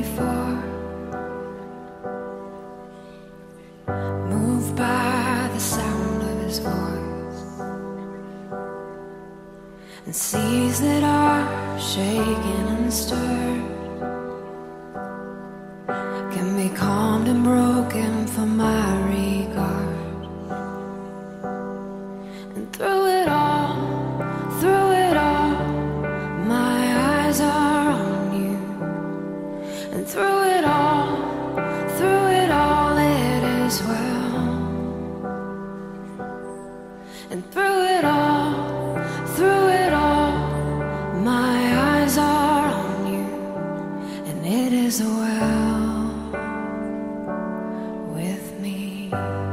before, moved by the sound of his voice, and seas that are shaken and stirred can be calmed and broken for my regard. And through it all, my eyes are on you. And through it all, it is well. And through it all, my eyes are on you, and it is well with me.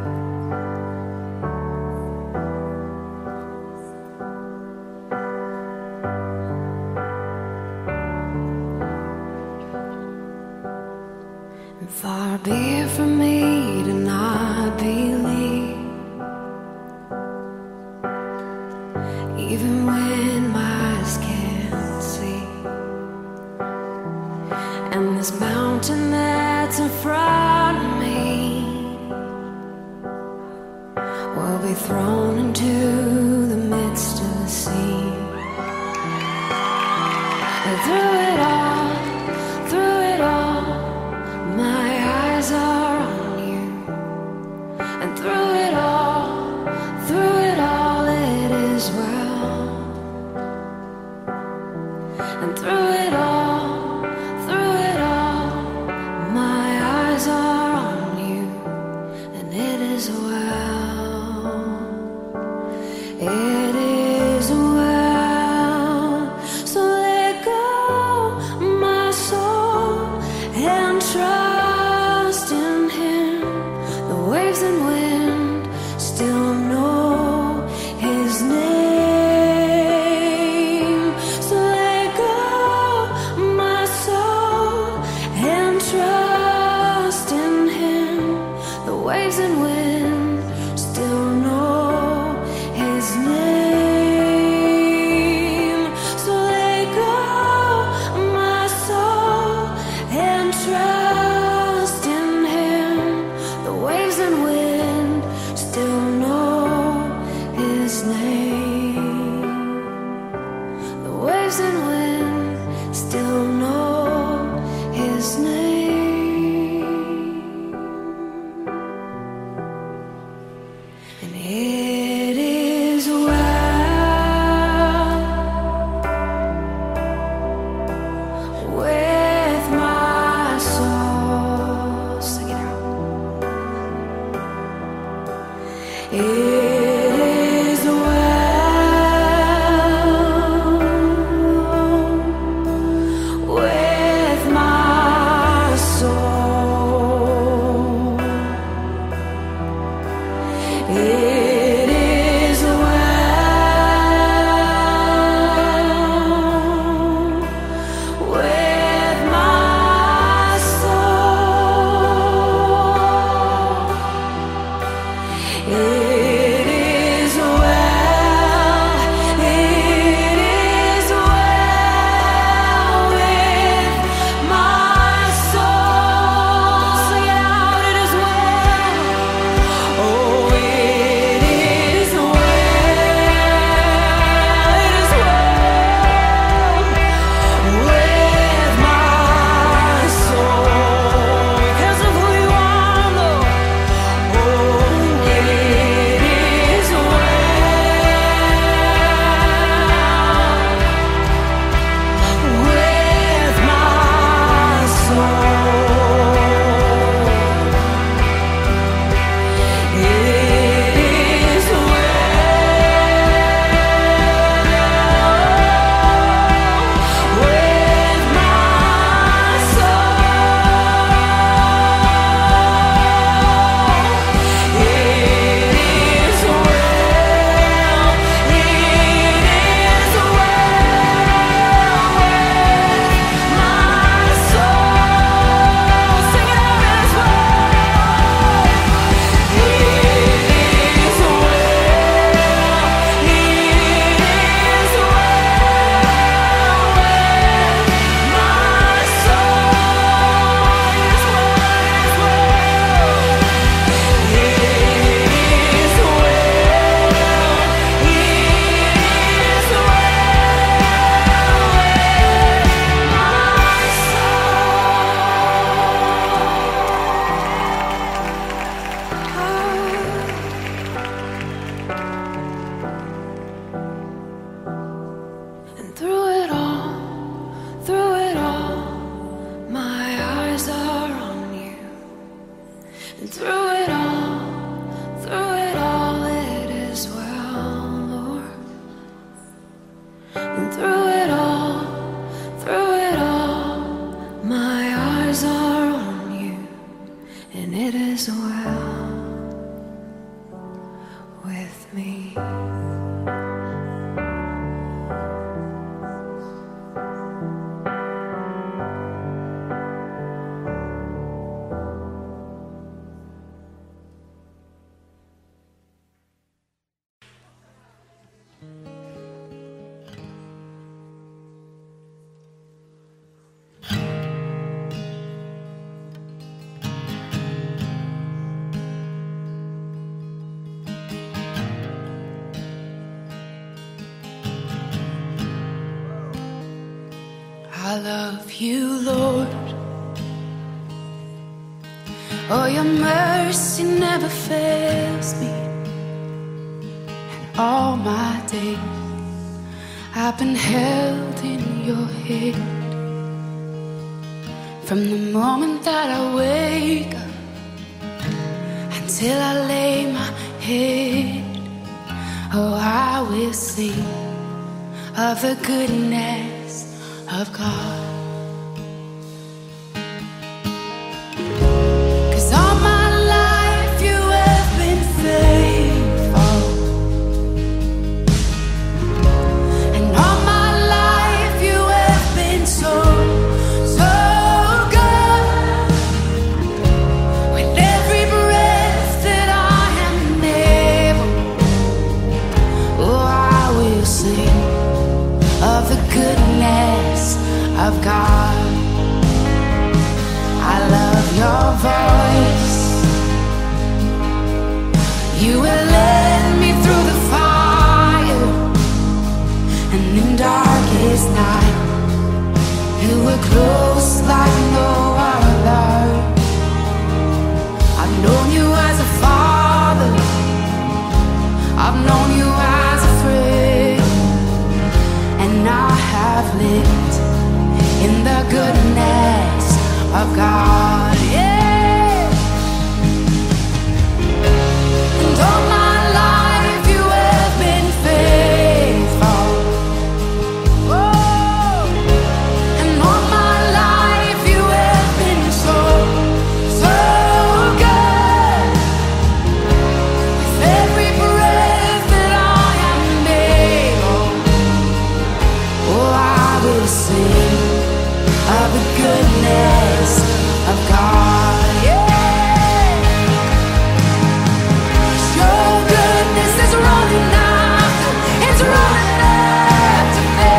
And far be it from me to not believe, even when my eyes can't see. And this mountain that's in front of me will be thrown into the midst of the sea. And through it all, my eyes are on you. And through it all, it is well. And through it all, my eyes are on you, and it is well. It is well. So let go, my soul, and trust in Him. The waves and wind still know His name. So let go, my soul, and trust in Him. The waves and wind still know His name. So let go, my soul, and trust in Him. The waves and wind still know His name. The waves and wind still know His name. And it is well with my soul. through it all, it is well, Lord. And through it all, my eyes are on you, and it is well with me. I love you, Lord. Oh, your mercy never fails me. And all my days I've been held in your hand. From the moment that I wake up until I lay my head, oh, I will sing of the goodness of God. 'Cause all my life you have been faithful, and all my life you have been so, so good. With every breath that I am able, oh, I will sing of the goodness of God. I love your voice. You will lead me through the fire, and in darkest night you were close like no other. I've known you as a father, I've known you as a friend, and I have lived in the goodness of God, yeah. And all my life you have been faithful. Oh, and all my life you have been so, so good. With every breath that I am able, oh, I will sing of the goodness of God, yeah. Your goodness is running after, it's running after me.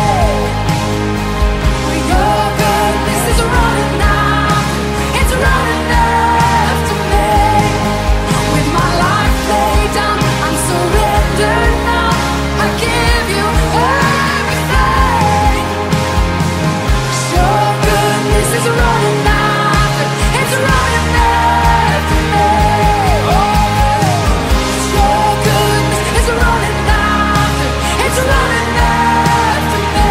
Your goodness is running after, it's running after me. With my life laid down, I'm surrendered now. I give you everything. Your goodness is running after, it's running after me. Your goodness is running after, it's running after me.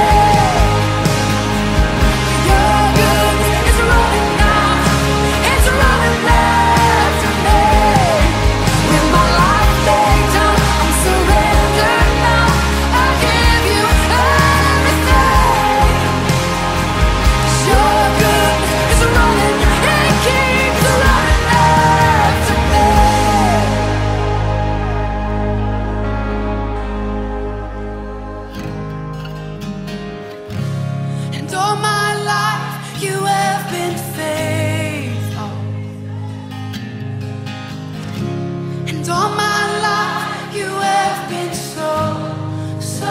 Your goodness is running after, it's running after me. With my life laid down, I'm surrendered now. I give you everything. Your goodness is running, it keeps running after me. And all my life you have been faithful, and all my life you have been so, so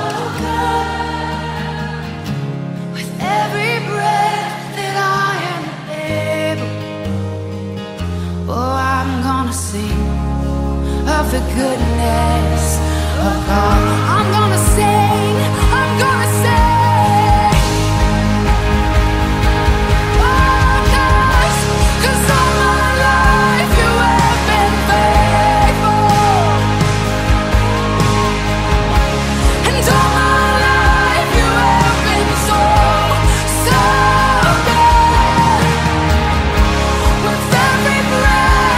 good. With every breath that I am able, oh, I'm gonna sing of the goodness of God. I'm gonna sing, I'm gonna sing. Oh, 'cause all my life you have been faithful, and all my life you have been so, so good. With every breath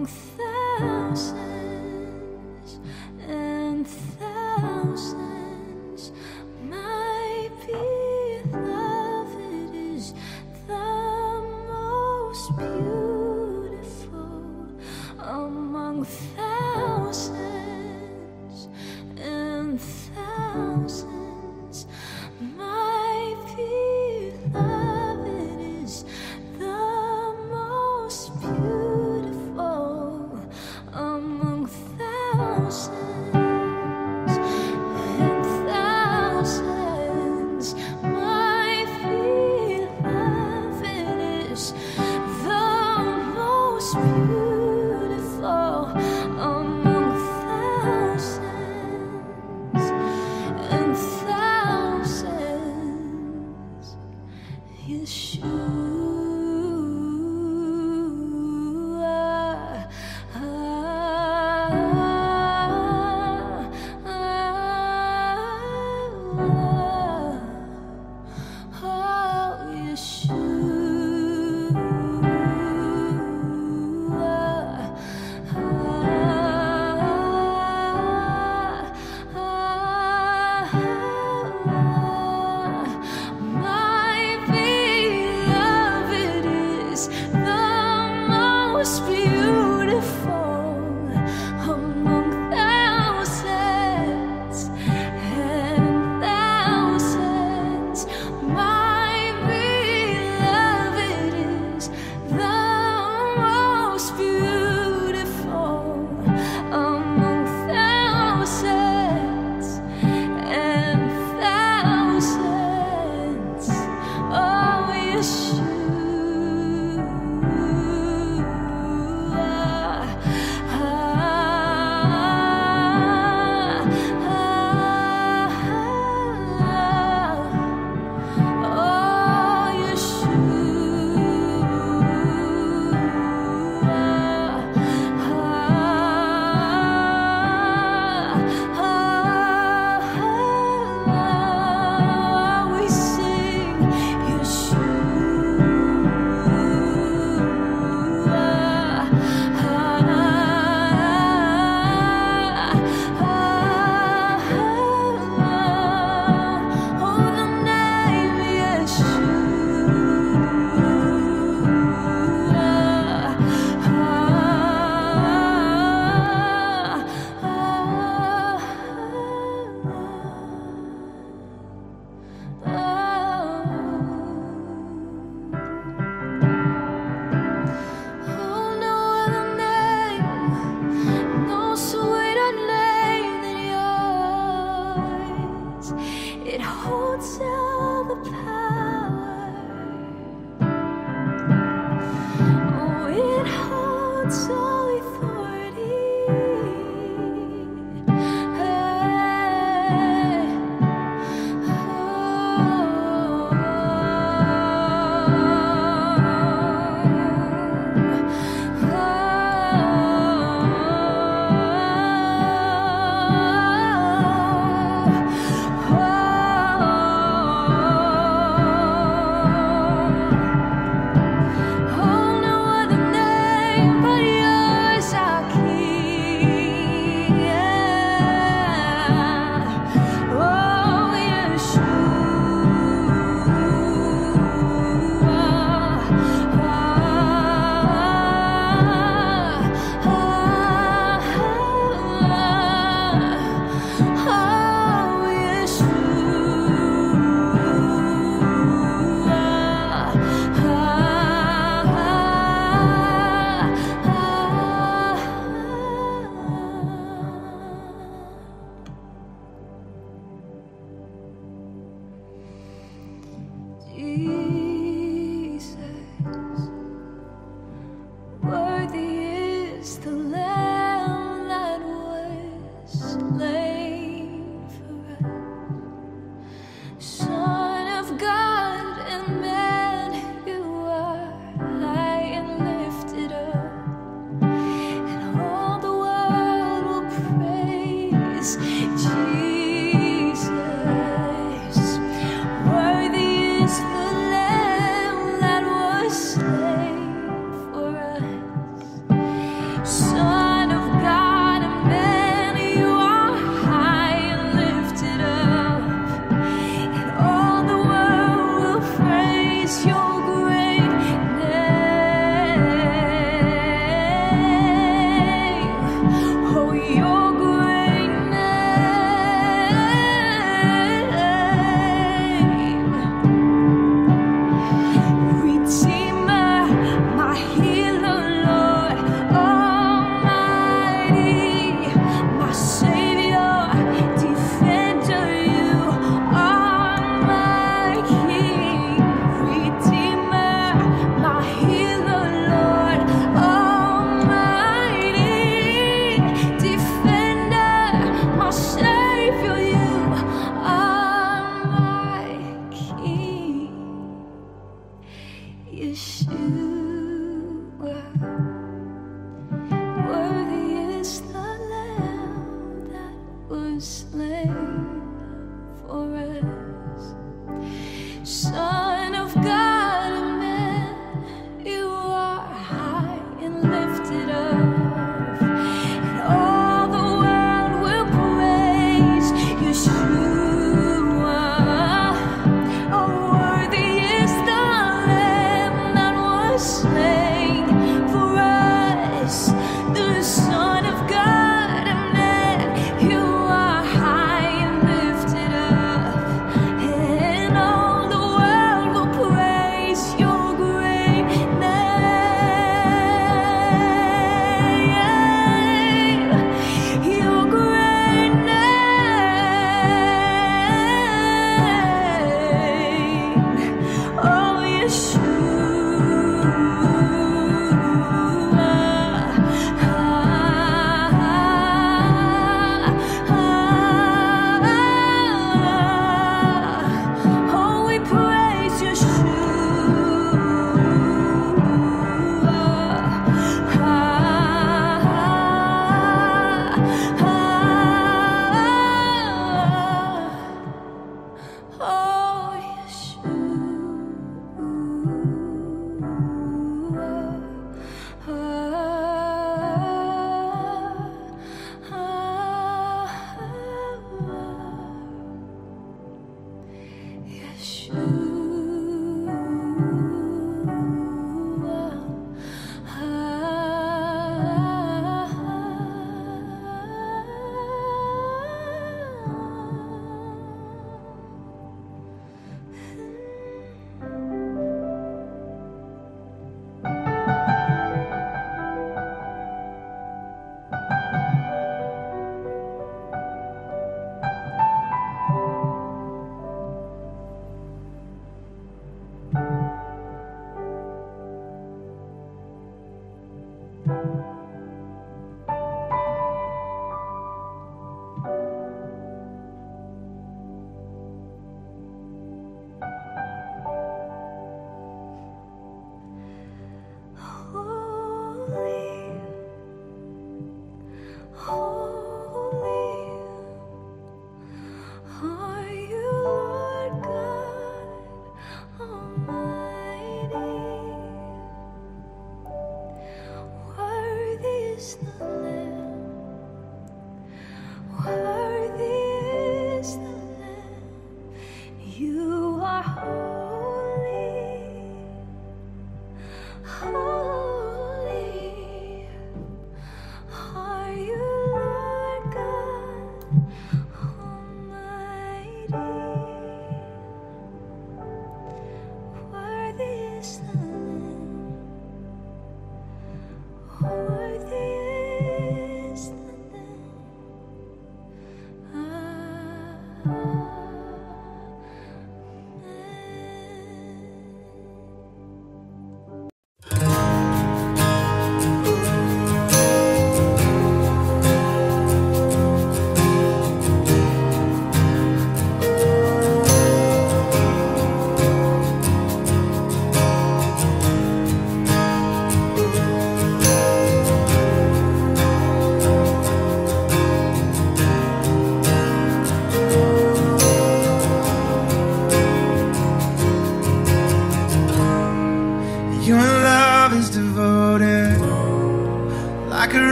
among thousands and thousands. My beloved is the most beautiful among thousands and thousands. My beloved is the most beautiful among thousands and thousands. My beloved is the most beautiful among thousands and thousands. Yeshua.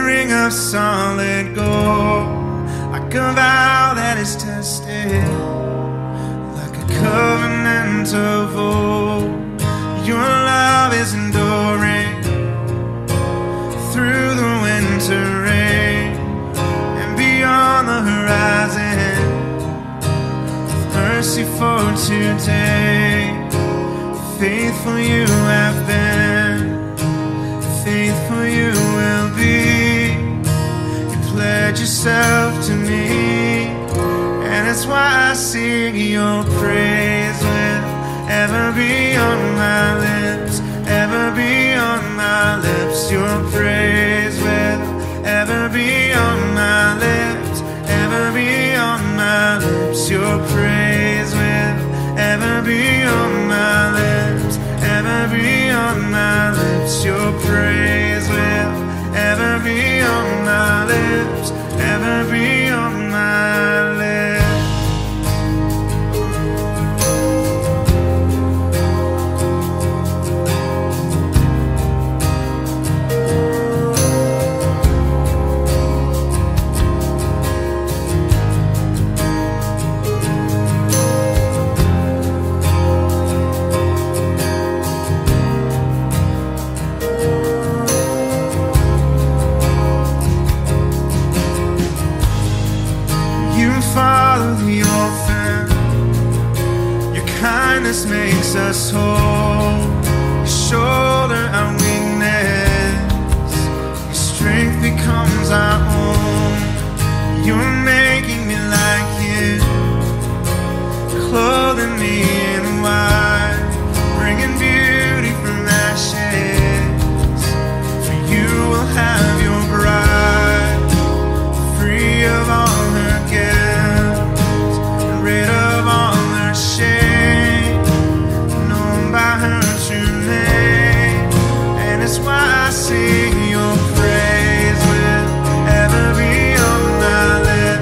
ring of solid gold, like a vow that is tested, like a covenant of old. Your love is enduring through the winter rain and beyond the horizon. Mercy for today. Faithful you have been, faithful you will be. You pledge yourself to me, and that's why I sing your praise will ever be on my lips, ever be on my lips. Your praise will ever be on my lips, ever be on my lips. Your praise will ever be on my lips, ever be on my lips. Your praise will ever be on my lips, ever be on my lips. Father the orphan, your kindness makes us whole. You shoulder our weakness, your strength becomes our own. You're making me like you, clothing me in white, bringing beauty from ashes. For you will have your bride, free of all her guilt, rid of all her shame, known by her true name. And it's why I sing your praise will ever be on my lips.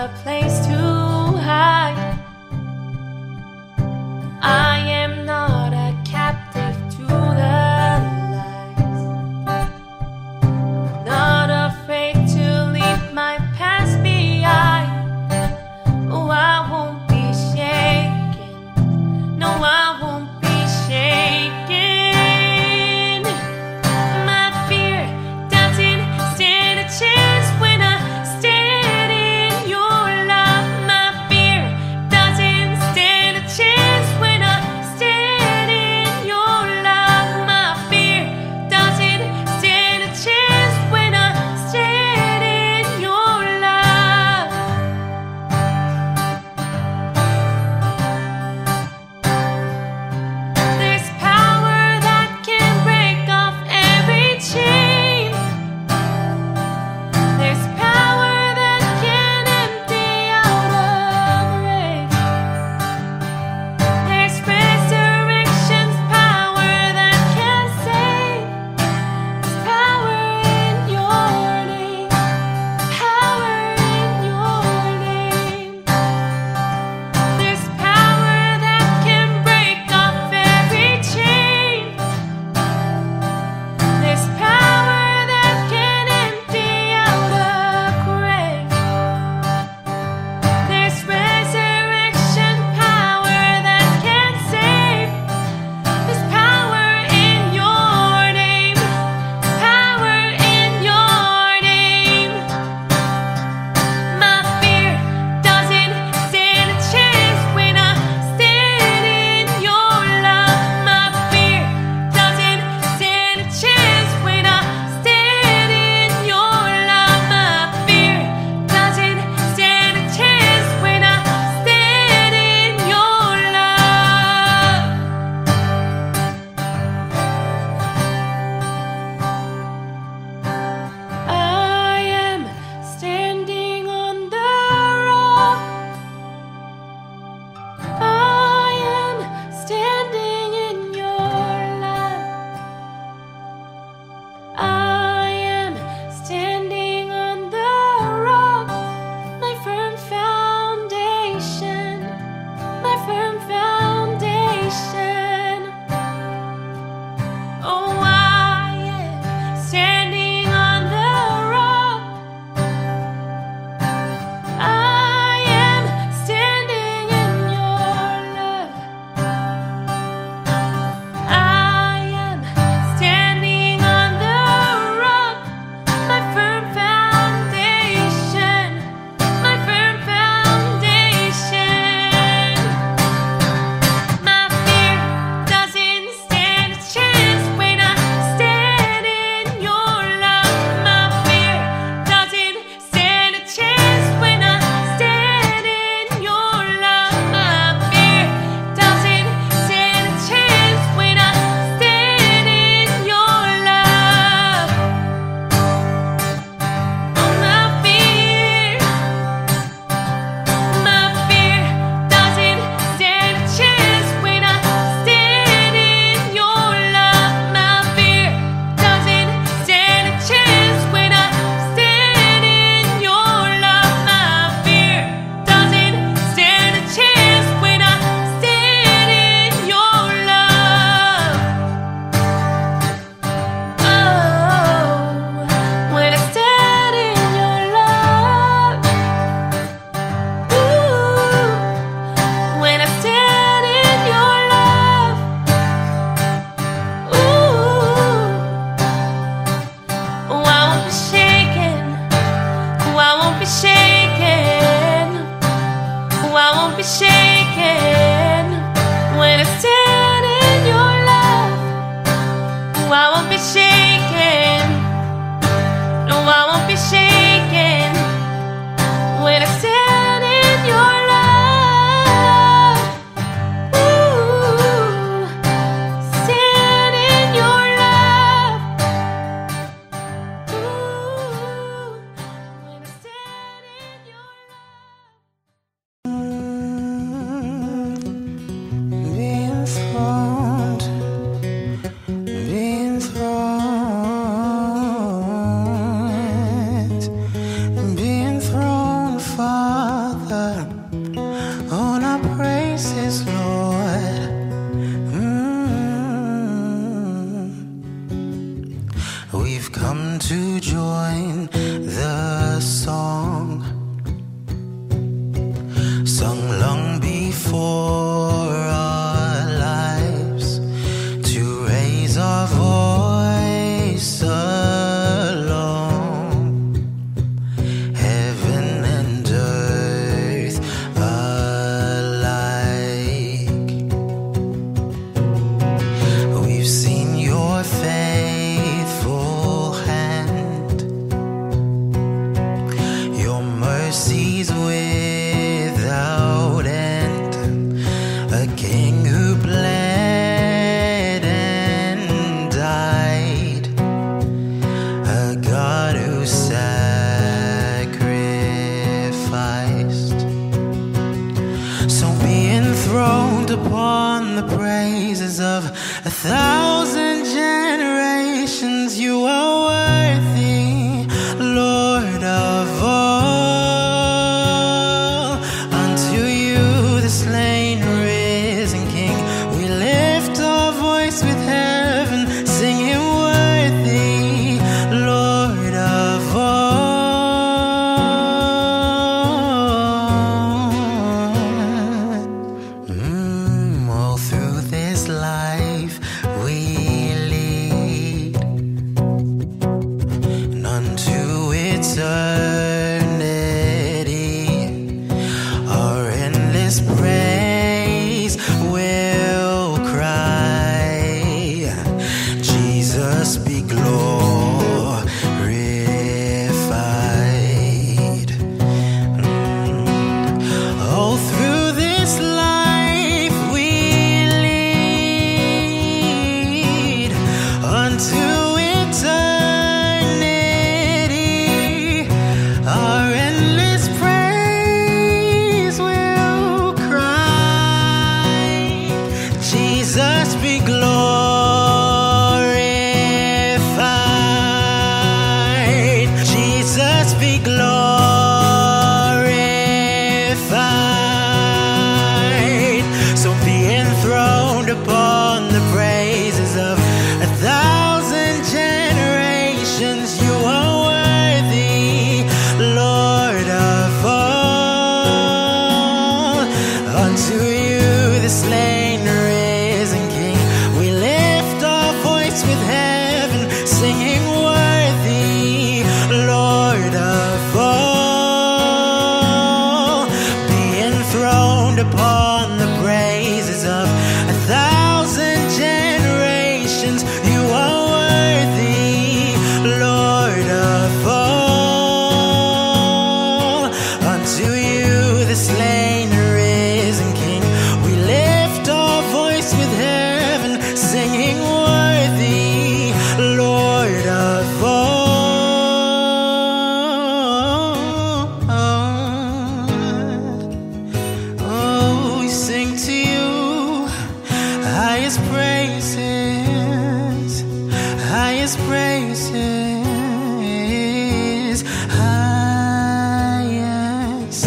a place to hide. I am not a captive to the lies. I'm not afraid to leave my past behind. Oh, I won't be shaken. No, I won't be shaken. My fear doesn't stand a chance when I stand in your love. days without end, a king who bled and died, a God who sacrificed. So be enthroned upon the praises of 1,000 generations. You are worthy, Lord of all. Unto you, the slain, risen King, we lift our voice with heaven, singing worthy, Lord of all. All through this life we lead, and unto eternity our endless praise will cry. Jesus be glorified. All through this life we lead, unto eternity our endless praise will cry. Jesus be glorified. Jesus be glorified. So be enthroned upon the praises of 1,000 generations. You are worthy, Lord of all. Unto you, the slain, risen King, we lift our voice with heaven, singing worthy, Lord of all. Be enthroned upon the praises of 1,000 generations. You are worthy, Lord of all. Unto you, the slain, risen King, we lift our voice with heaven, singing worthy, Lord of all. Oh, we sing to you highest praises, highest praises, highest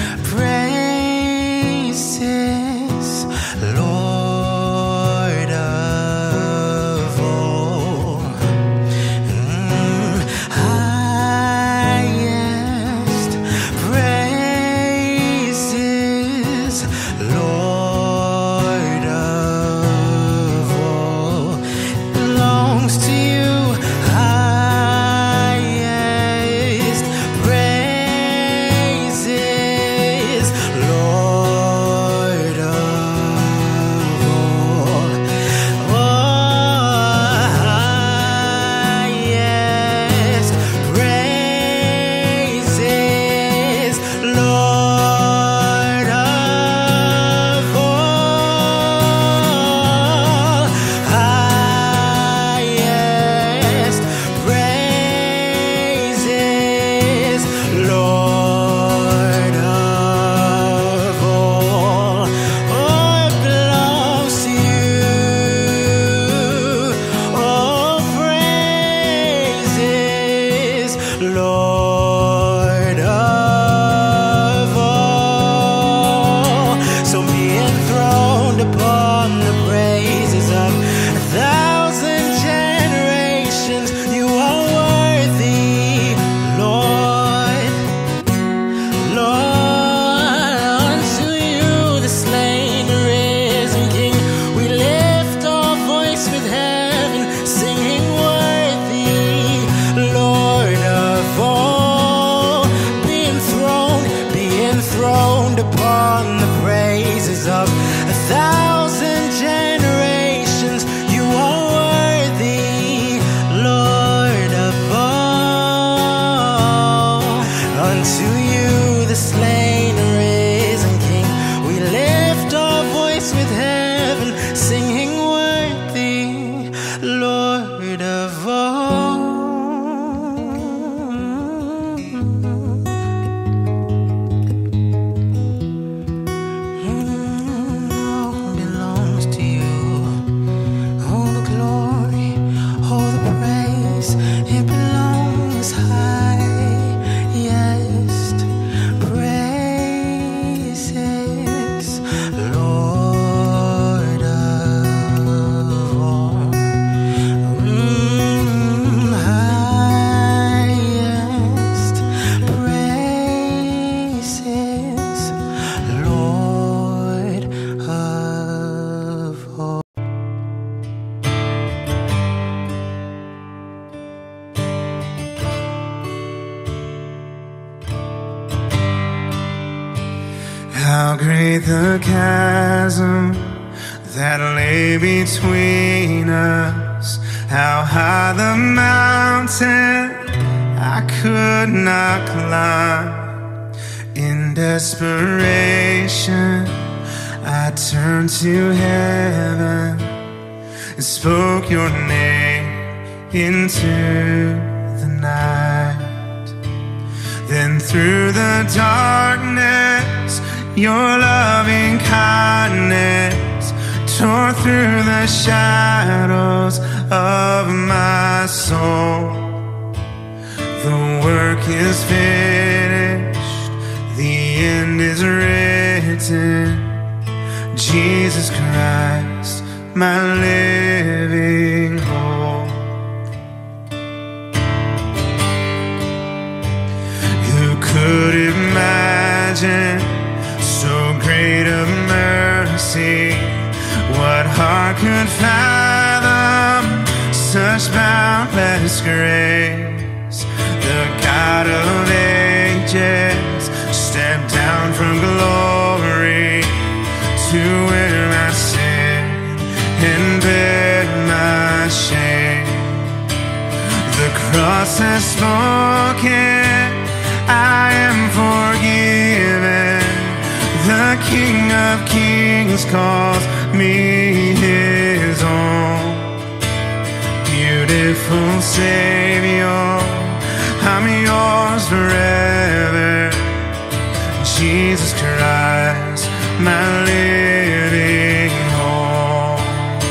praises, Lord of all. Highest praises, Lord of all, belongs to you. Highest praises, Lord of all. Highest praises, Lord of all. Highest praises, Lord of all. Oh, it belongs to you. All praises, Lord of all. So be enthroned upon the praises of 1,000 generations. You are worthy, Lord. Lord, unto you, the slain, risen King, we lift our voice with heaven, singing worthy, Lord of all. Be enthroned upon the praises of 1,000 generations. You are worthy, Lord of all. Unto you, the slain and risen King. We lift our voice with heaven, singing worthy, Lord of all. All belongs to you. All the glory, all the praise, it belongs highest praises, Lord of all. Highest praises, Lord of all. How great the chasm that lay between us. How high the mountain I could not climb. In desperation, I turned to heaven and spoke your name into the night. Then through the darkness, your loving kindness tore through the shadows of my soul. The work is finished, the end is written. Jesus Christ, my living hope. Who could imagine so great a mercy? What heart could fathom such boundless grace? The God of ages stepped down from glory to wear my sin and bear my shame. The cross has spoken, I am forgiven. The King of Kings calls me his own. Beautiful Savior, I'm yours forever. Jesus Christ, my living hope.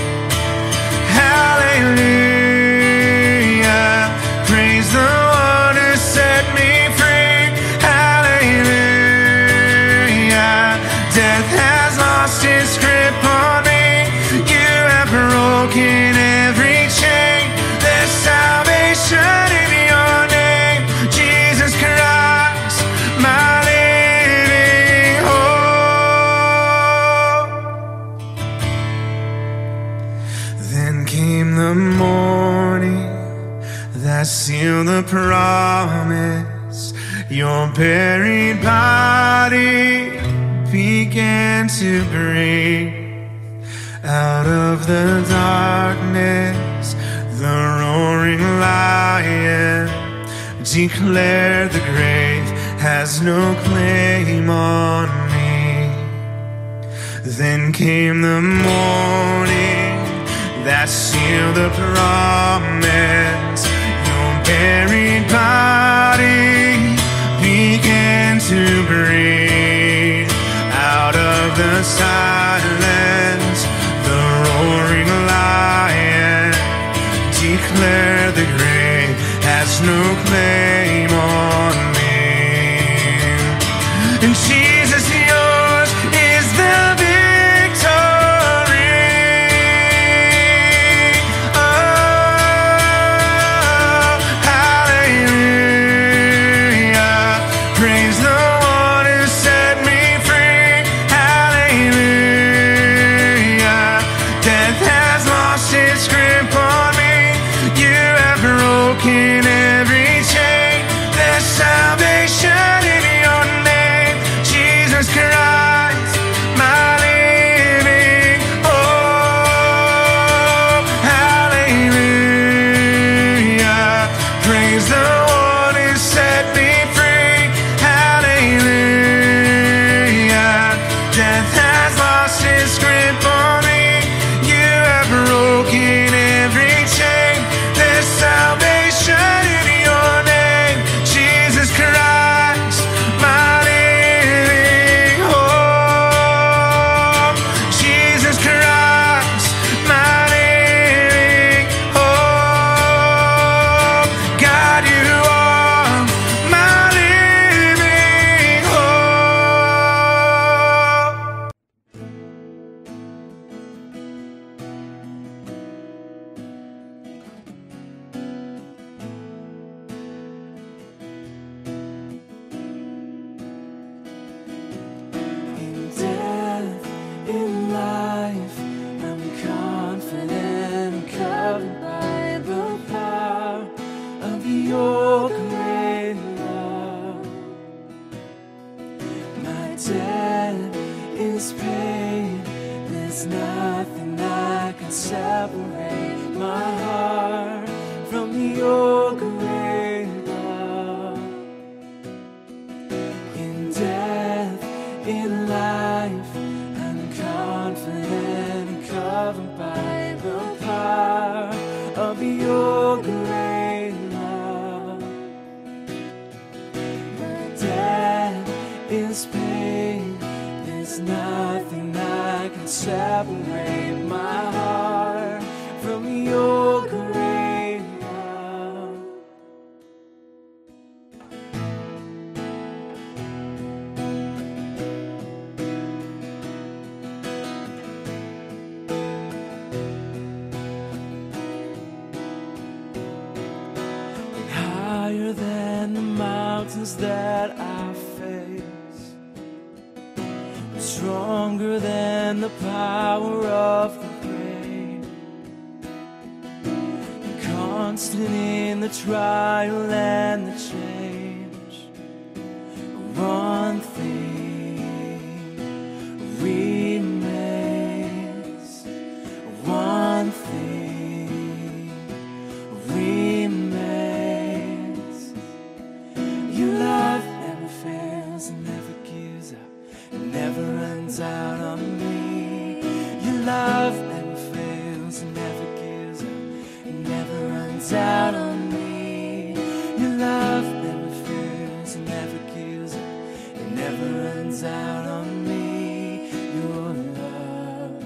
Hallelujah, praise the one who set me free. Hallelujah, death has lost its grip on me. You have broken every chain. There's salvation in your name, Jesus Christ, my living hope. Then came the morning that sealed the promise. Your buried body began to breathe. Out of the darkness, the roaring lion declared the grave has no claim on me. Then came the morning that sealed the promise. Your buried body began to breathe. Out of the silence, the roaring lion declared the grave has no claim on me. And Jesus, yours is the victory. Oh, hallelujah, praise the one who set me free. Hallelujah, death has lost its grip on me. You have broken every chain. There's salvation in your name, death is paid, there's nothing that can separate my heart from your great love. In death, in life, I'm confident and covered by the power of your great love. My debt is paid, there's nothing that can separate my heart from your great love. Higher than the mountains that I face, stronger than the power of the grave, constant in the trial and the change. One thing remains, one thing remains. Your love never fails and never gives up, it never runs out on me. Your love never fails and never gives up, it never runs out on me. Your love never fails and never gives up, it never runs out on me. Your love.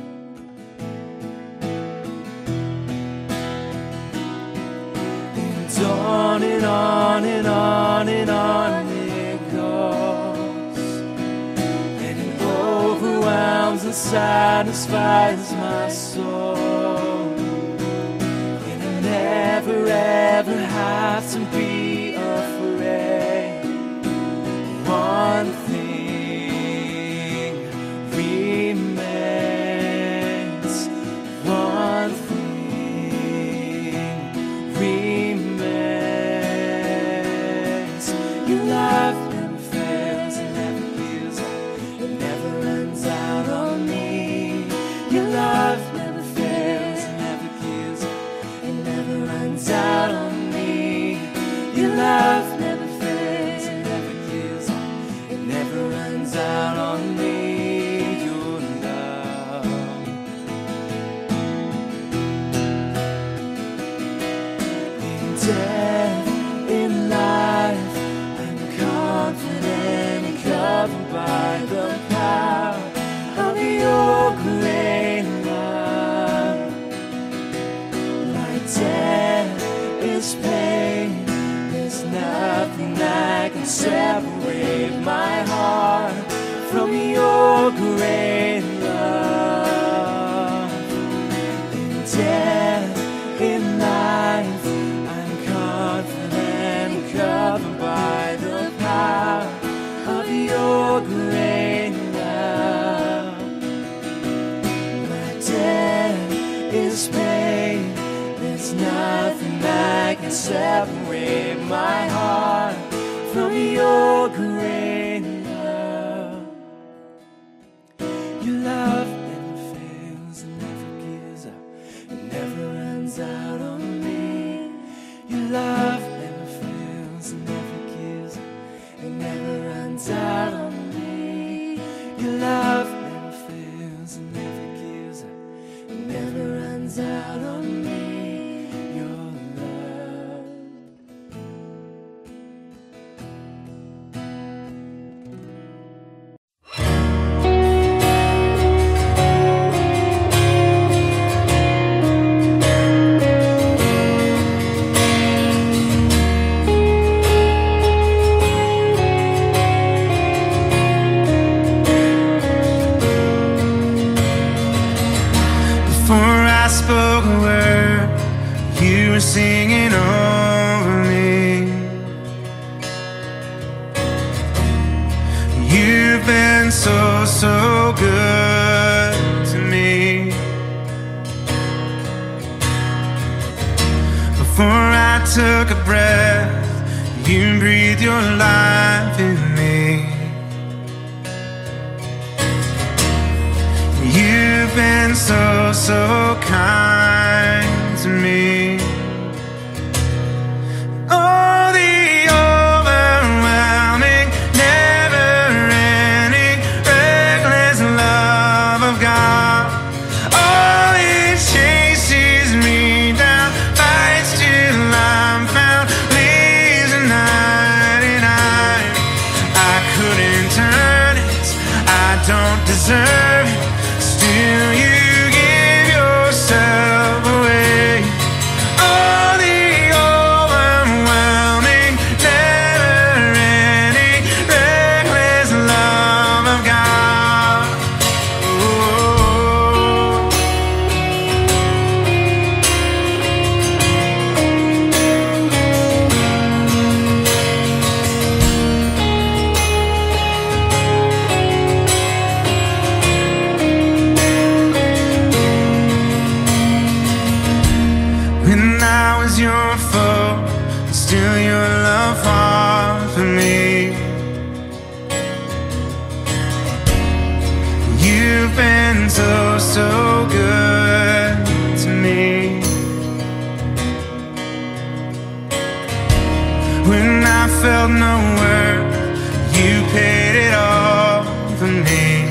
And on and on and on and on it goes, and it overwhelms and satisfies my soul. And I never ever have to be afraid. One thing remains, one thing remains. Your love never fails and never gives up, it never runs out on me. Your love never fails and never gives up, it never runs out on me. Your love never fails and never gives up, it never runs out on me. Your love. In death, in life, I'm confident and covered by the power of your great love. My debt is paid, there's nothing that can separate my heart from your great love. In death, in life, I'm confident and covered by the power of your great love. My debt is paid, there's nothing that can separate my heart from your great love. Your love never fails and never gives up, it never runs out on me. Your love never fails and never gives up, it never runs out on me. Your love never fails and never gives up, it never runs out on me. Your love. Before I spoke a word, you were singing over me. You've been so, so good to me. Before I took a breath, you breathed your life in me. been so kind to me. Oh, the overwhelming, never-ending, reckless love of God. Oh, it chases me down, fights till I'm found, leaves a 99. I couldn't turn it, I don't deserve it, still you give yourself away. Oh, the overwhelming, never-ending, reckless love of God. Oh. When I was your foe, still your love fought for me. You've been so good to me. When I felt no worth, you paid it all for me.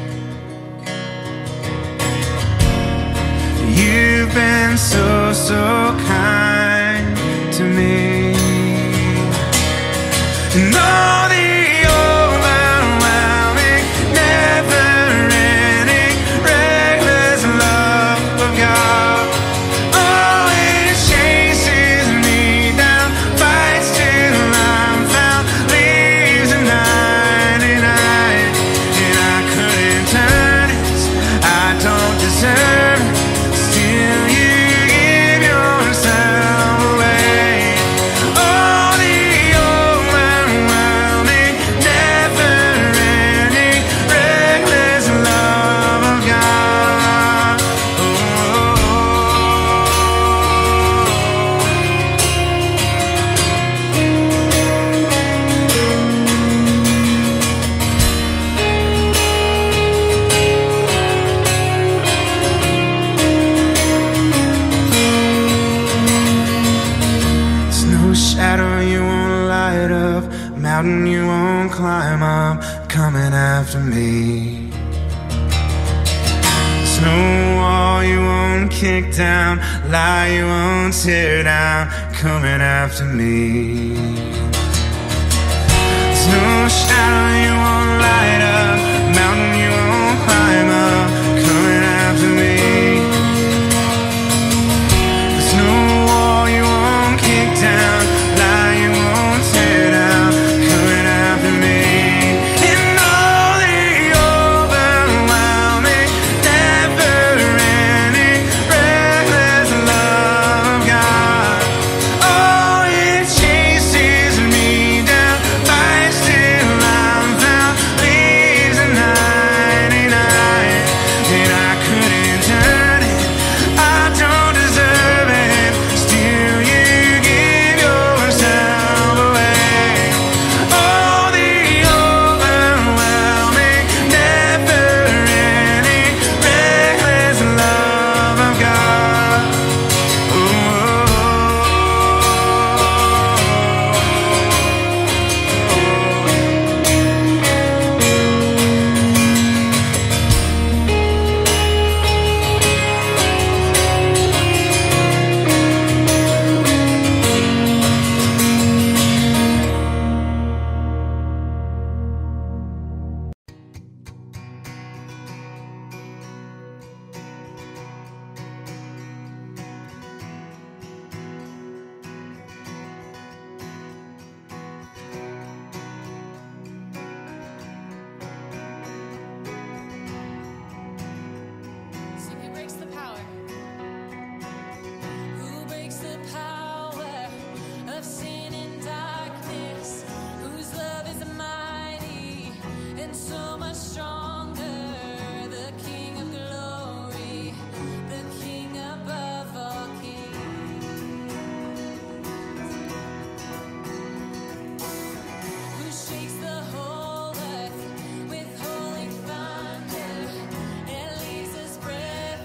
You've been so kind to me. And all the overwhelming, never-ending, reckless love of God. Oh, it chases me down, fights till I'm found, leaves a 99. And I couldn't turn it, I don't deserve it, still you give yourself away. Oh, the overwhelming, never-ending, reckless love of God. Oh. There's no shadow you won't light up, mountain you won't climb up, coming after me. There's no wall you won't kick down, lie you won't tear down, coming after me. There's no shadow you won't light up, mountain you won't climb up, coming after me. There's no wall you won't kick down, lie you won't tear down, coming after me. And all the overwhelming, never-ending, reckless love of God. Oh, it chases me down, fights till I'm found, leaves a 99. And I couldn't turn it, I don't deserve it, still you give yourself away. Oh, the overwhelming, never-ending, reckless love of God. Oh. Sing, who breaks the power? Who breaks the power of sin and darkness? Whose love is mighty and so much stronger? The King of glory, the King above all kings. Who shakes the whole earth with holy thunder and leaves us breathless?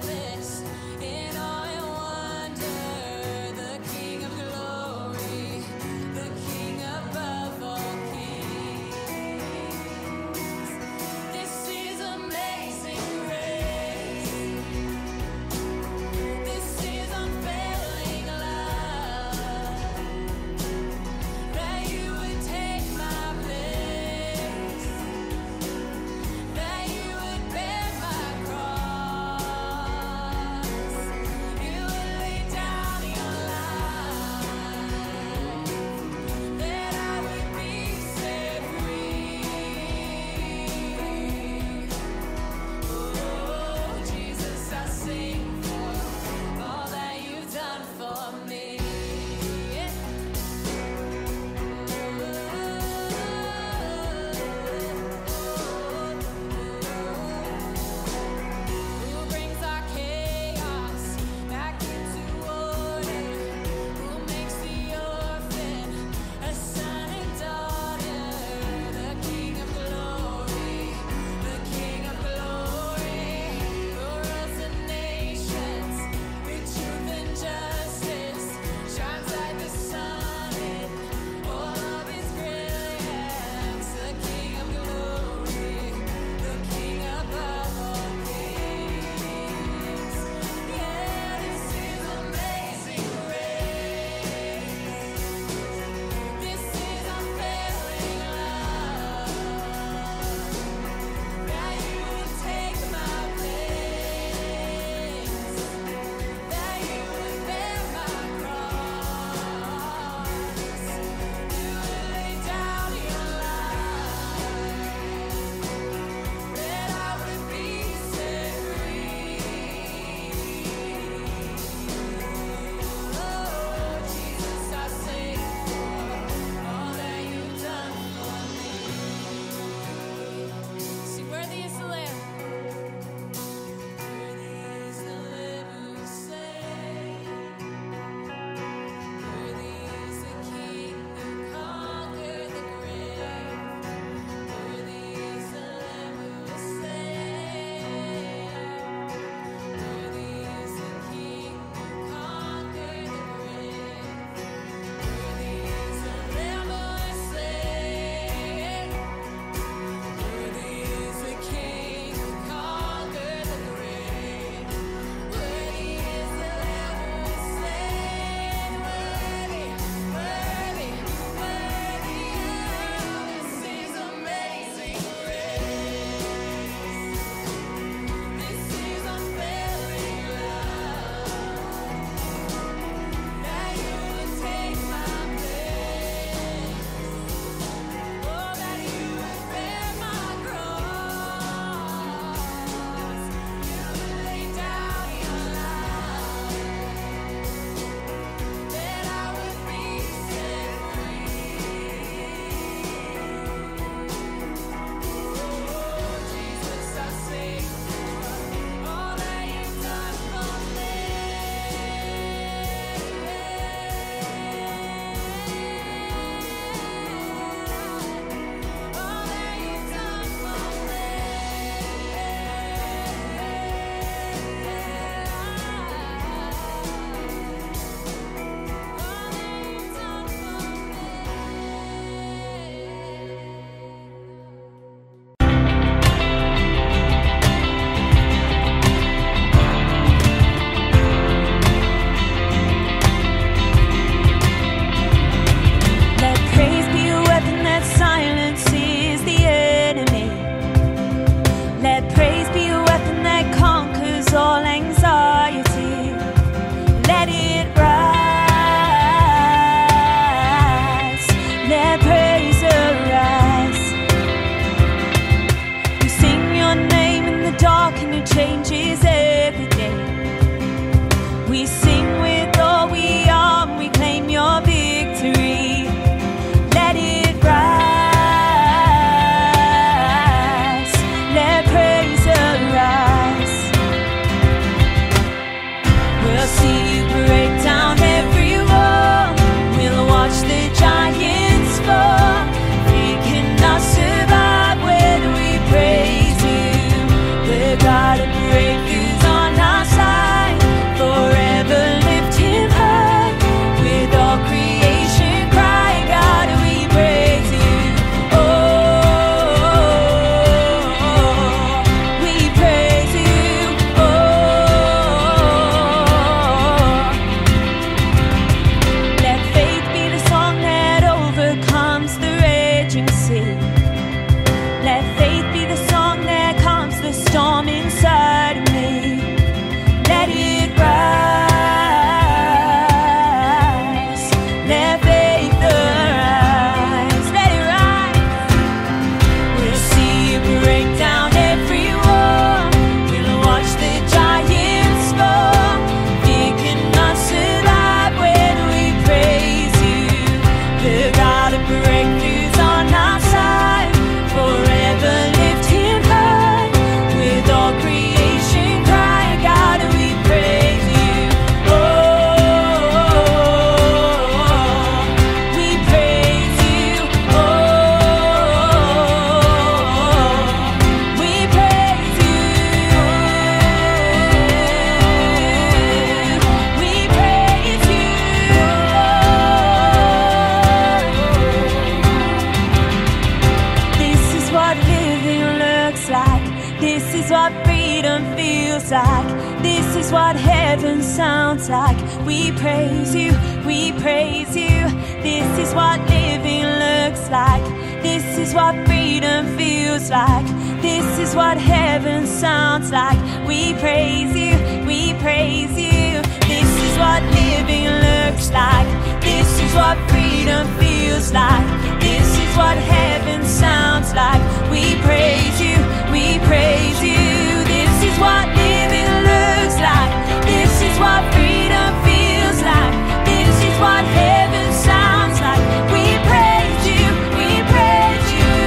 This is what freedom feels like. This is what heaven sounds like. We praise you, we praise you. This is what living looks like. This is what freedom feels like. This is what heaven sounds like. We praise you, we praise you. This is what living looks like. This is what freedom feels like. This is what heaven sounds like. We praise you, we praise you. This is what living looks like. This is what freedom feels like. This is what heaven sounds like. We praise you, we praise you.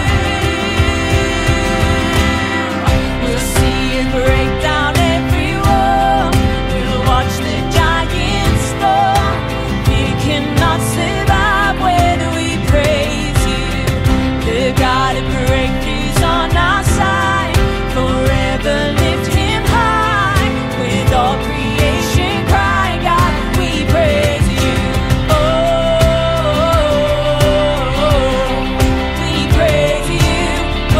We'll see you break down every wall. We'll watch the giants fall. We cannot survive when we praise you. The God of breakthroughs on our side. Forever lift him high. With all creation cry, God, we praise you. Oh, we praise you. Oh,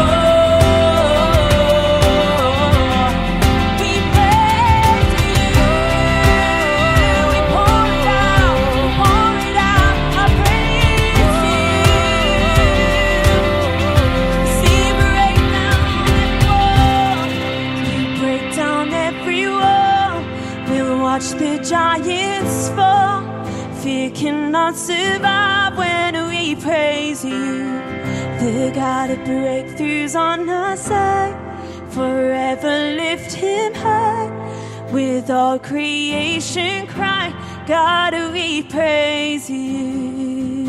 we praise you. We pour it out, I praise you. See break down every wall. We'll watch the giants fall. Fear cannot survive when we praise you. The God of breakthroughs on our side. Forever lift him high. With all creation cry, God, we praise you.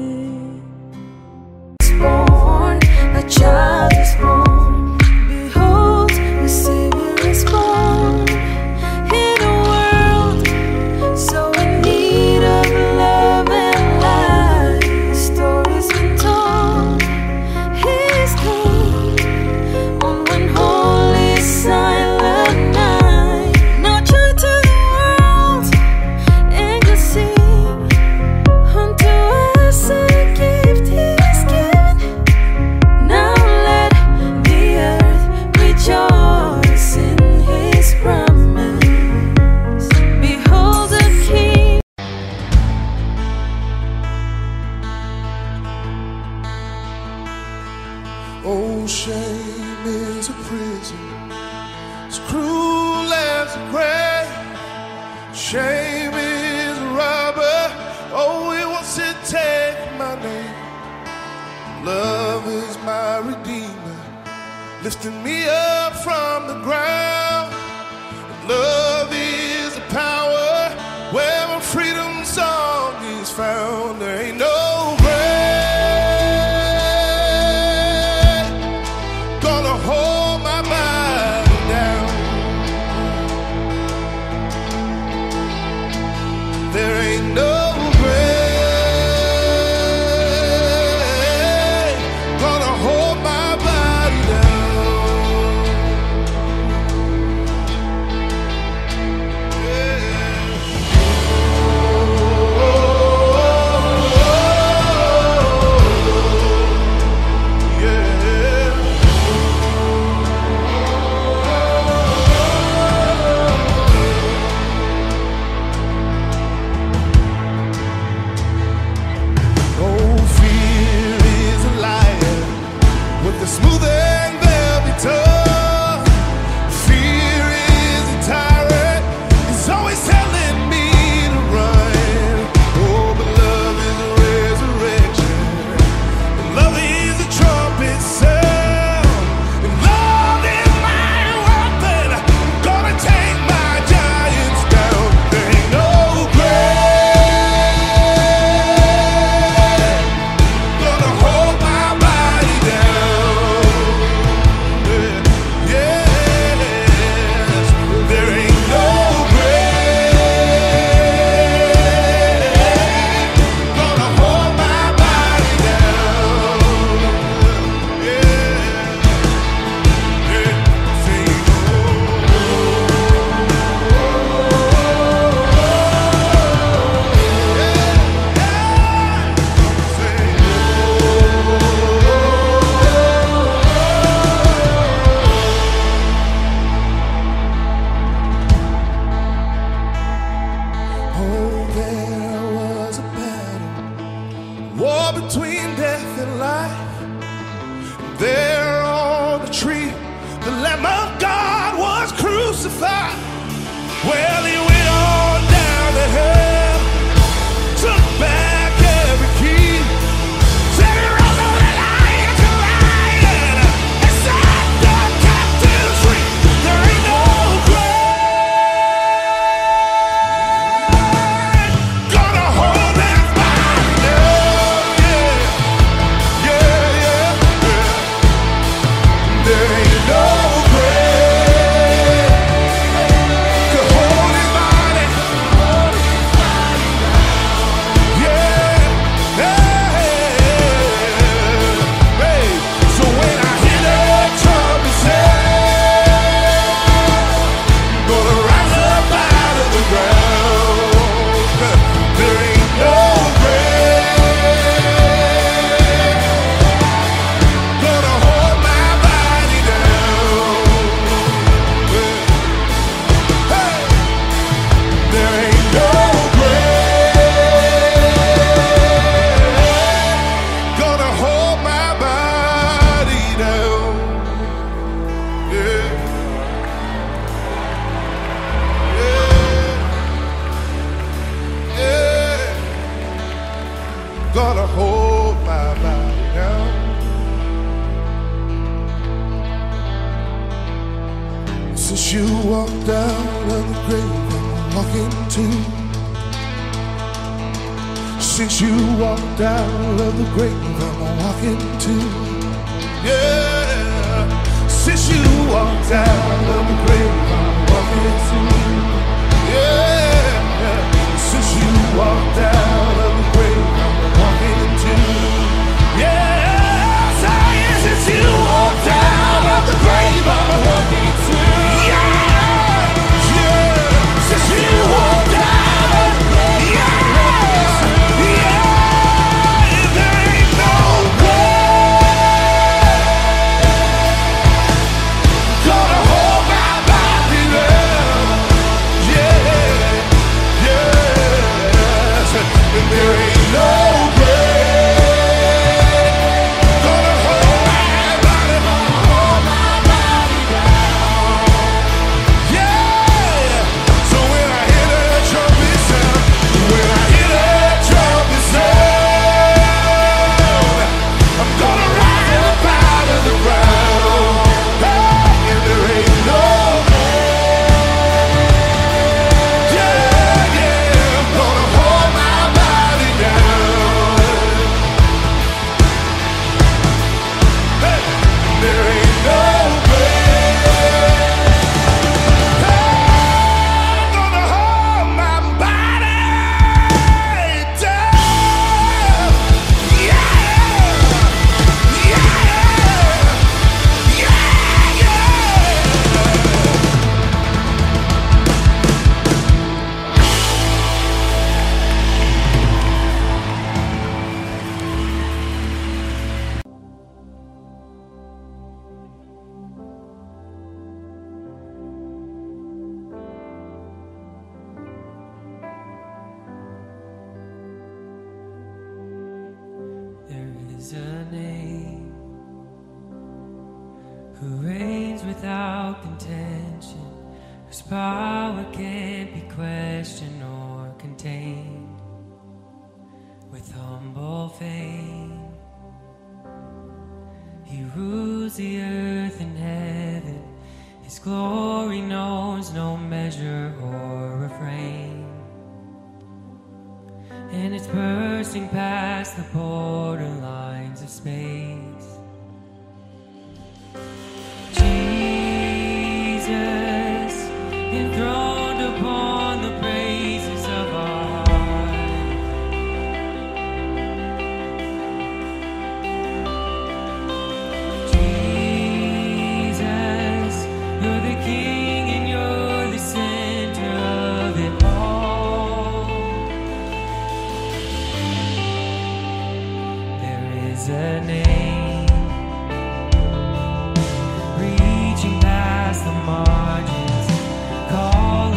Born, a child is born. Behold, the Savior is born. In a world so in need of love and light, the story's been told. He's come on one holy silent night. Now joy to the world, angels sing. Unto us a gift he's given. Now let the earth rejoice in his promise. Behold the King. Oh, shame is a prison, as cruel as the grave. Shame is a robber, oh, it wants to take my name. Love is my redeemer, lifting me up from the ground. Love is the power where my freedom song is found. There ain't no grave gonna hold my body down. There ain't no grave gonna hold my body down. There ain't no grave could hold His body. Yeah, hey. So when I hear that trumpet sound, gonna rise up out of the ground. There ain't no gonna hold my body down. Since you walked out of the grave, I'm walking too. Since you walked out of the grave, I'm walking too. Yeah. Since you walked out of the grave, I'm walking too. Yeah. Since you walked out of the grave, I'm walking too. Yes, since you walked out of the grave, I'm walking too. Yeah, yeah. Since you walked out of the grave, yeah. There ain't no grave gonna hold my body down. Yeah, yes. And there ain't no grave gonna hold my body down. Yeah. So when I hear that trumpet sound, I'm gonna rise up out of the ground. Hey, and there ain't no yeah, I'm gonna hold my body down. Hey, there ain't no I'm gonna hold my body down. Yeah, There is a name who reigns without contention, whose power can't be questioned or contained. With humble faith, He rules the earth and heaven. His glory knows no measure or refrain, and it's bursting past the borderlines of space. Jesus, enthroned upon the praises of our heart. Jesus, you're the King and you're the center of it all. There is a name reaching past the margins, call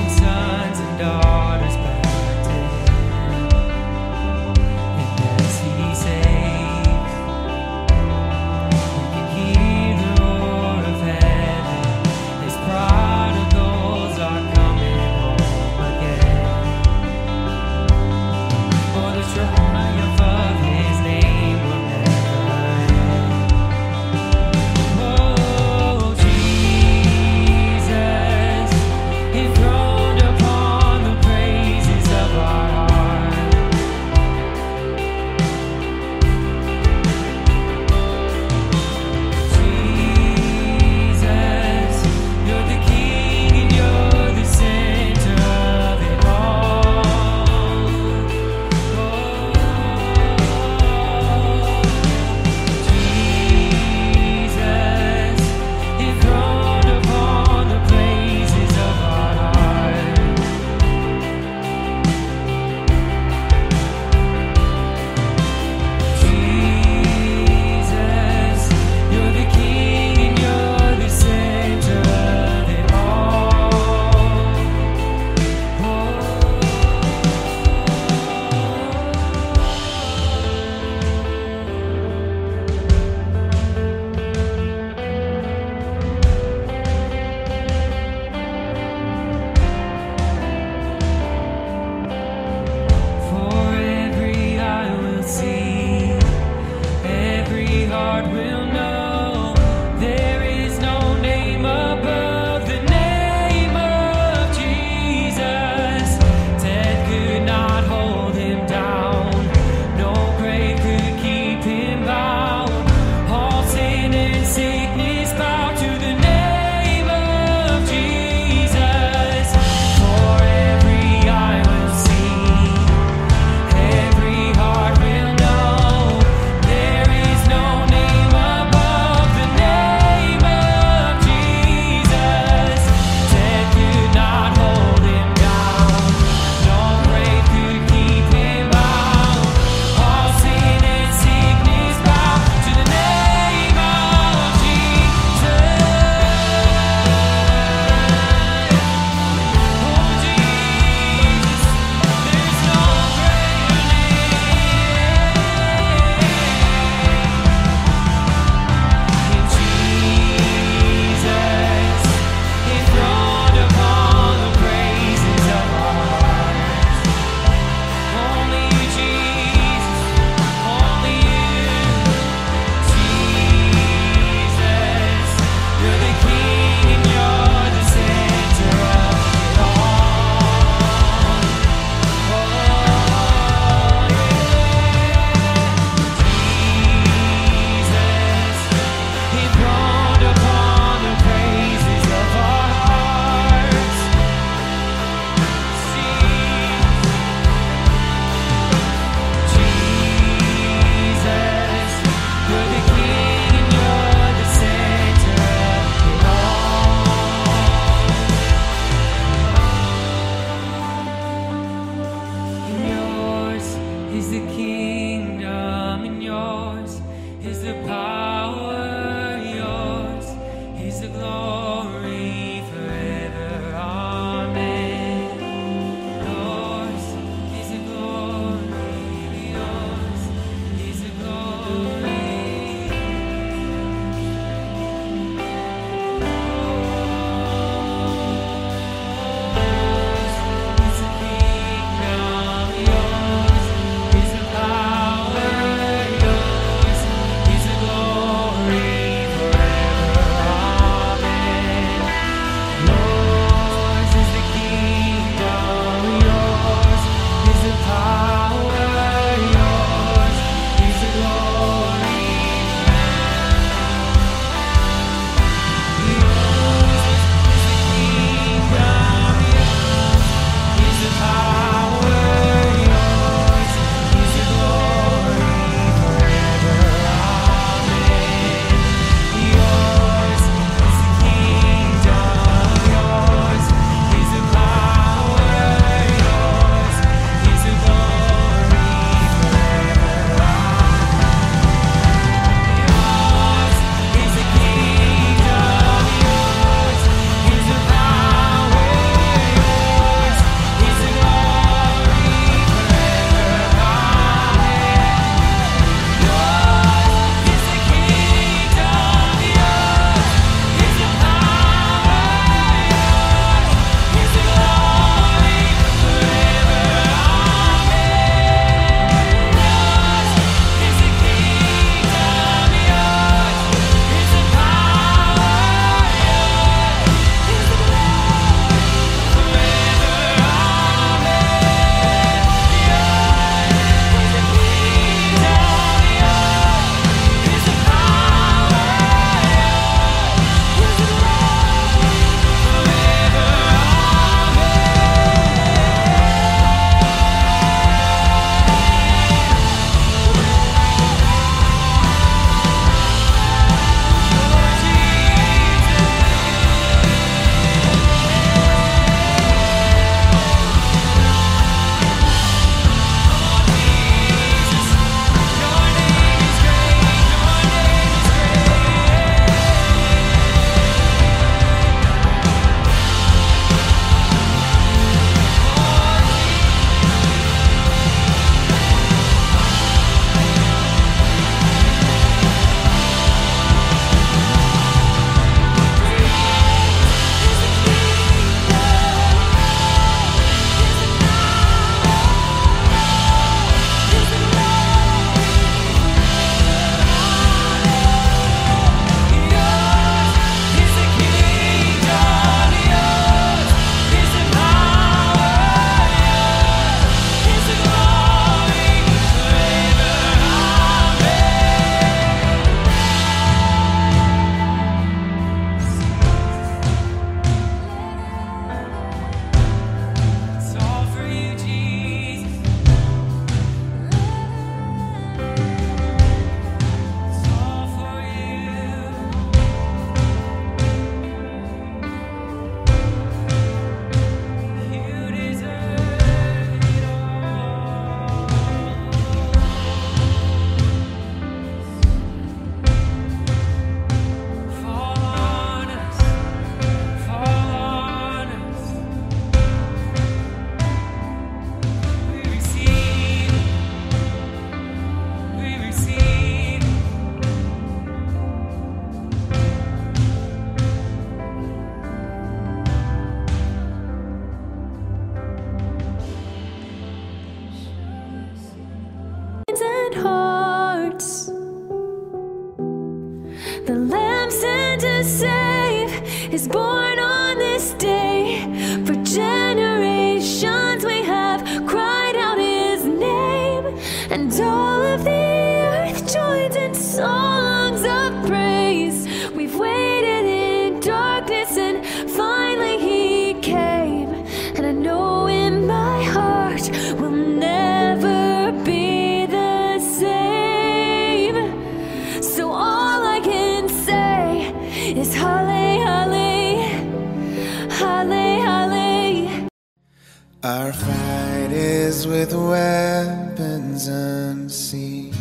is born on this day. For generations we have cried out his name, and all of the earth joins in songs of praise. We've waited in darkness and finally he came, and I know in my heart we'll never be the same. So all I can say is Halle, Halle, Halle, Halle. Our fight is with weapons unseen.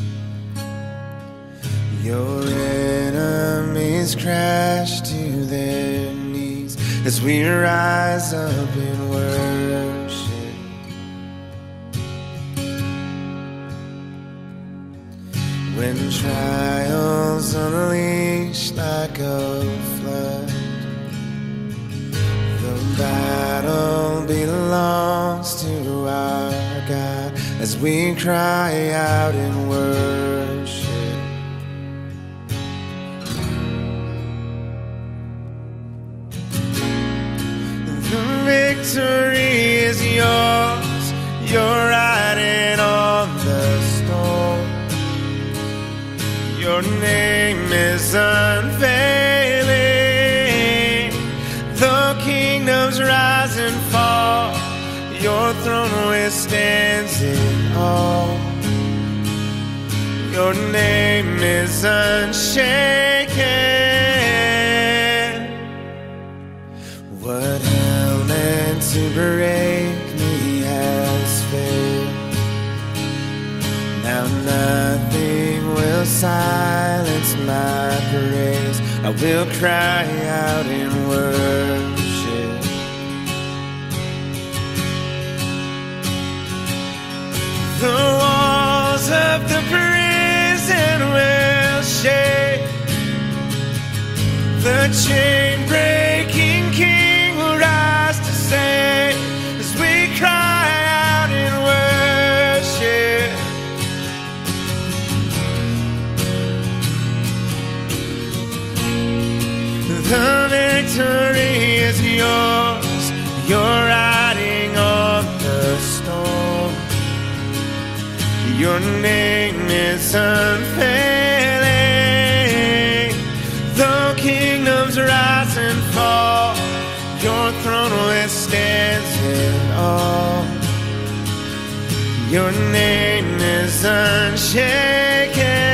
Your enemies crash to their knees as we rise up in worship. When trials unleash like a flood, the battle belongs to our God as we cry out in worship. The victory is yours. You're riding on the storm. Your name is unfailing. The kingdoms rise and fall. Your throne withstands it all. Your name is unshaken. What hell meant to break me has failed. Now nothing will silence my praise. I will cry out in worship. The walls of the prison will shake. The chain-breaking King will rise to save as we cry out in worship. The victory is yours. You're riding on the storm. Your name is unfailing. The kingdoms rise and fall. Your throne withstands it all. Your name is unshaken.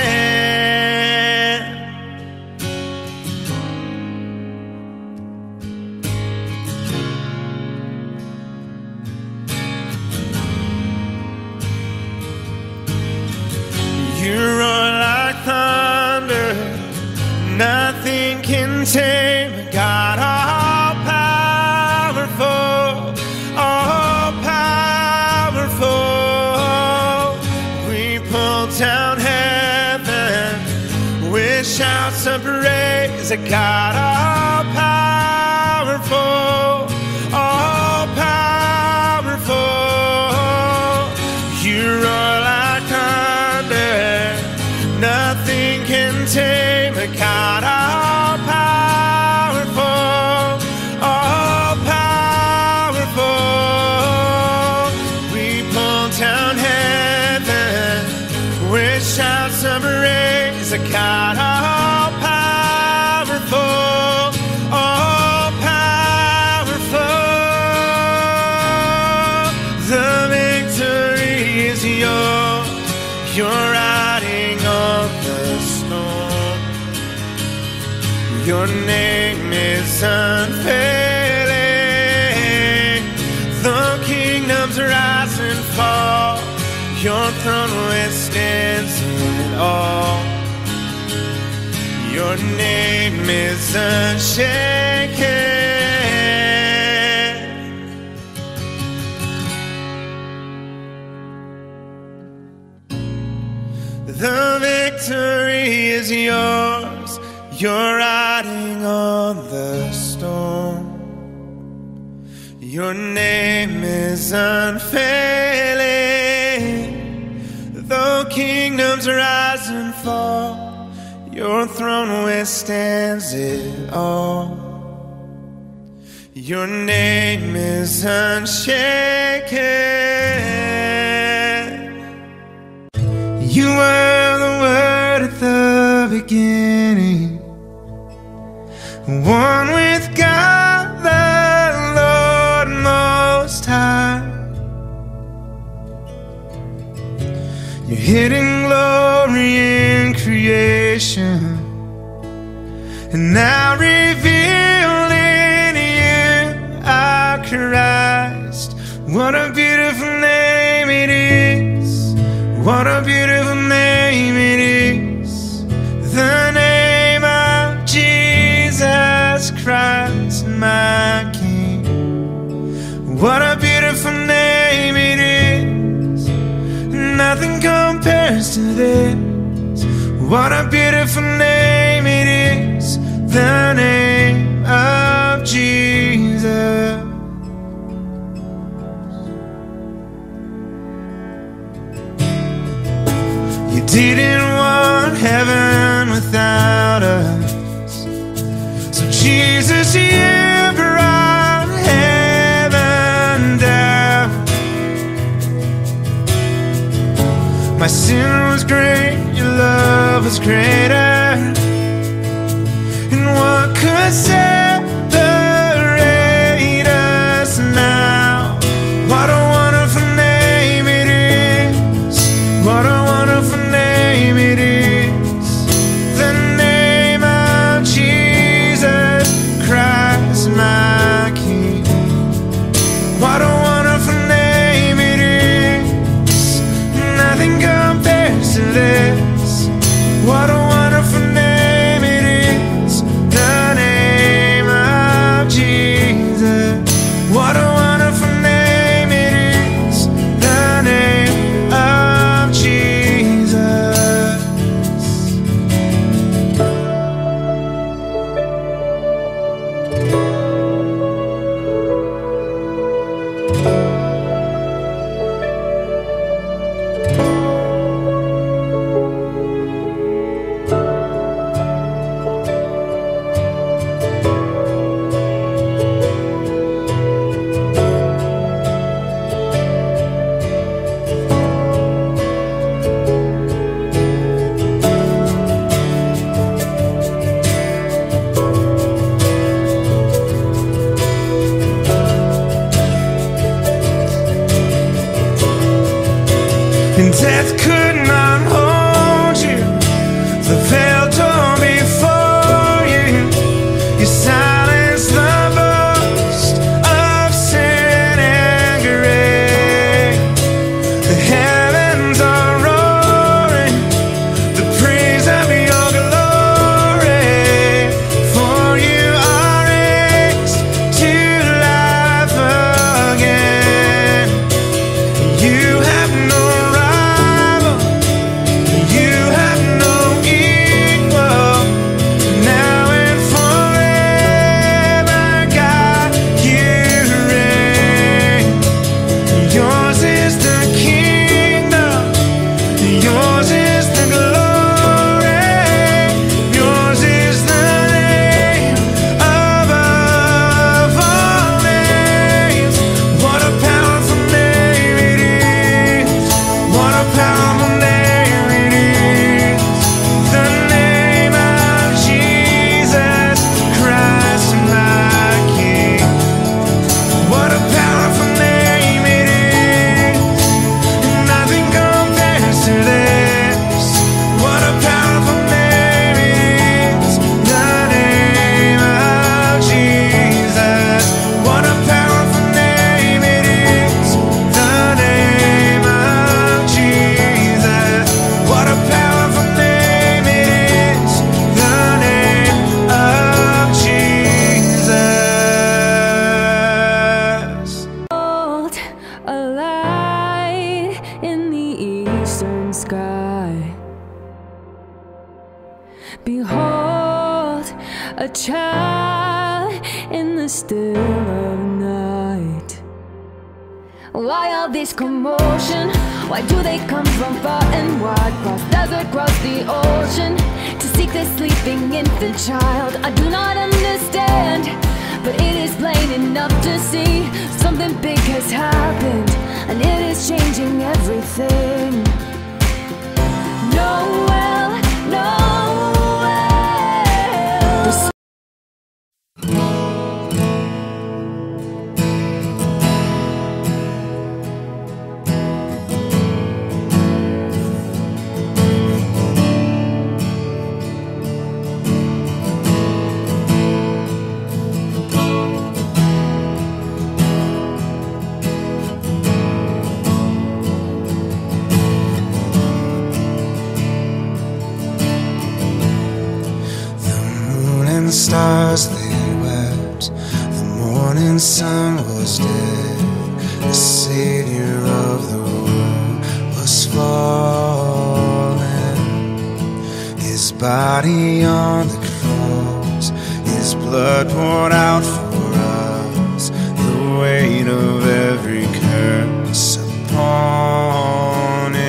You roar like thunder, nothing can tame God, all powerful, all powerful. We pull down heaven with shouts of praise, God, all powerful, all powerful. You roar like thunder, nothing can tame a God, all powerful, all powerful. We pull down heaven with shouts of praise, a God, all powerful, all powerful. The victory is yours. You're riding on the storm. Your name is unfailing. The kingdoms rise and fall. Your throne withstands it all. Your name is unshaken. The victory is yours. You're riding on the storm. Your name is unfailing. Though kingdoms rise and fall, your throne withstands it all. Your name is unshaken. You were the Word at the beginning, one with God the Lord Most High. Your hidden glory in creation, and now revealed in you are Christ. What a beautiful name it is. What a beautiful name it is. The name of Jesus Christ, my King. What a beautiful name it is. Nothing compares to this. What a beautiful name it is. The name of Jesus. You didn't want heaven without us, so Jesus, you brought heaven down. My sin was great, your love was greater. And what could separate us now? What a wonderful name it is. What a wonderful name it is. The name of Jesus Christ, my King. What a wonderful name it is. Nothing compares to this. What a wonderful name it is. The name of Jesus. What a wonderful name it is. The name of Jesus. And death could not hold you. The veil torn before you. You silenced the boast of sin and grave. The heavens are roaring the praise of your glory. For you are raised to life again. You have no Behold, a child in the still of night. Why all this commotion? Why do they come from far and wide? Cross desert, cross the ocean, to seek the sleeping infant child? I do not understand, but it is plain in has happened, and it is changing everything. Noel, Noel. The stars they wept, the morning sun was dead, the Savior of the world was fallen. His body on the cross, his blood poured out for us, the weight of every curse upon him.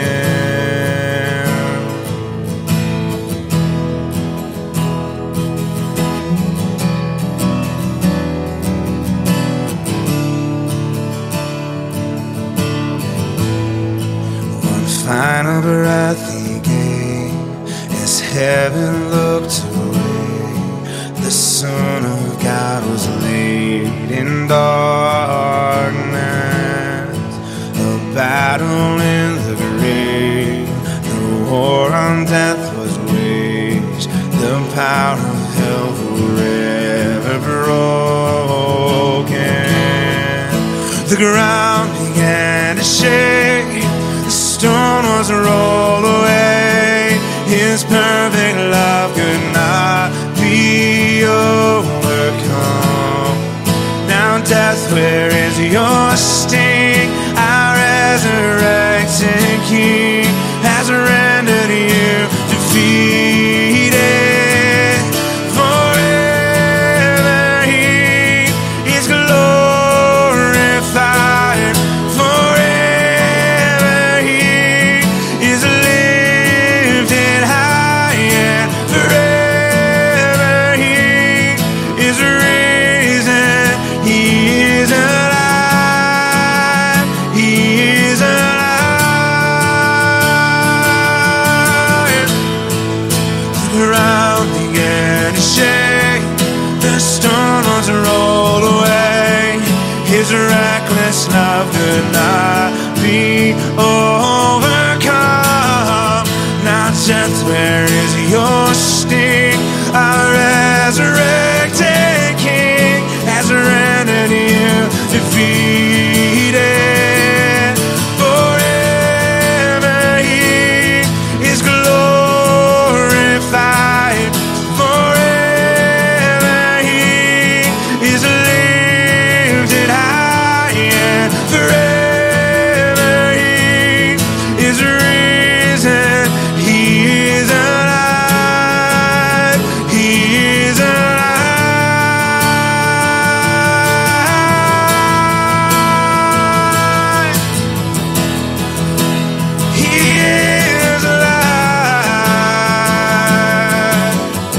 Final breath he gave as heaven looked away. The Son of God was laid in darkness, a battle in the grave. The war on death was waged, the power of hell forever broken. The ground began to shake, the stone was rolled away. His perfect love could not be overcome. Now death, where is your sting? Our resurrected King has rendered you defeated. Forever he is glorified. His reckless love could not be overcome. Now death, where is your sting? Our resurrected King has rendered you defeated. Forever he is glorified. Forever he is lifted high. Forever he is risen, he is alive, he is alive, he is alive.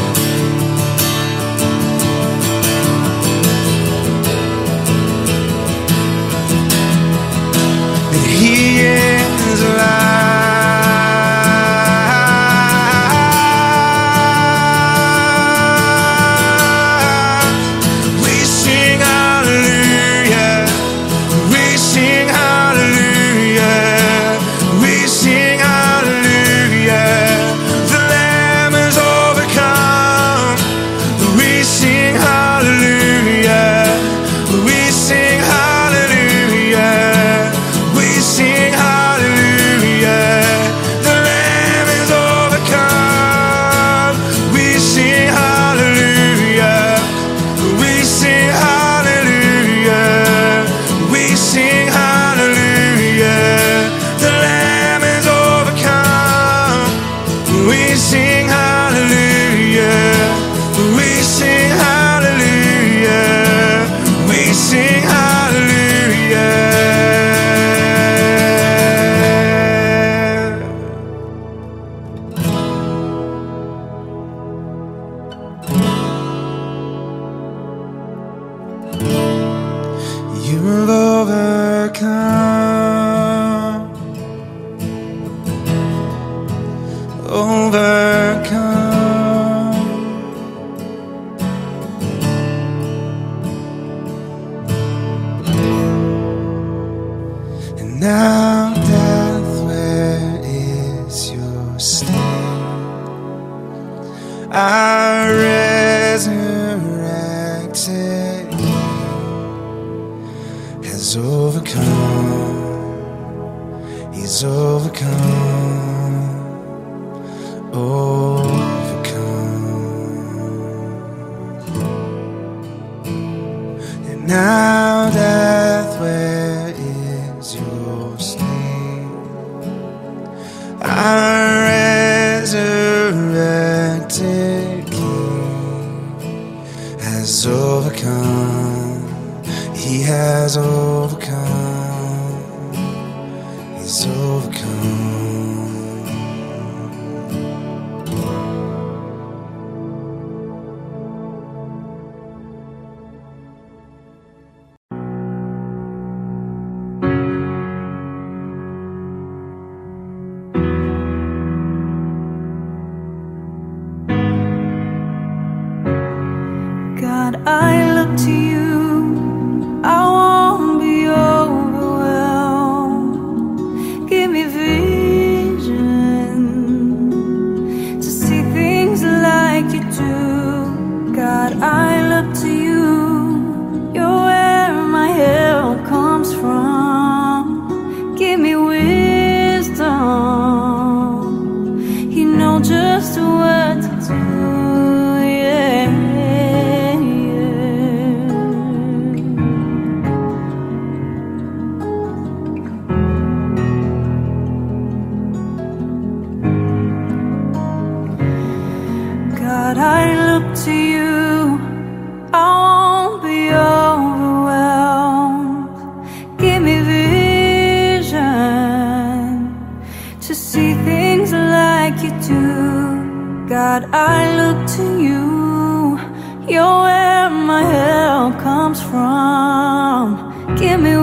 He is alive. We sing hallelujah. We sing hallelujah. We sing hallelujah. The Lamb is overcome. We sing hallelujah. We sing hallelujah. We sing hallelujah. The Lamb is overcome. We sing hallelujah. We sing hallelujah. We sing hallelujah. The Lamb is overcome. We sing hallelujah. We sing hallelujah. We sing hallelujah. You've overcome. And now, death, where is your sting? Our resurrected King has overcome. He's overcome. And now, death, where is your sting? Our resurrected King has overcome. He has overcome. He's overcome. God, I look to you. I won't be overwhelmed. Give me vision to see things like you do. God, I look to you. You're where my help comes from. Give me wisdom. You know just what to do. God, I look to you. I won't be overwhelmed. Give me vision to see things like you do. God, I look to you. You're where my help comes from. Give me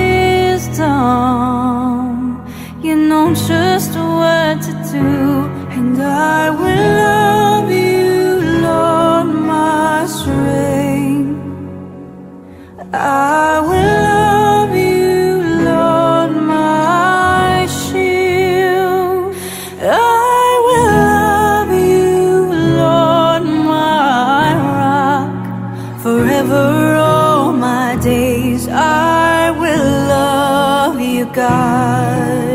wisdom. You know just what to do. And I will love you, Lord, my strength. I will love you, Lord, my shield. I will love you, Lord, my rock. Forever all my days I will love you, God.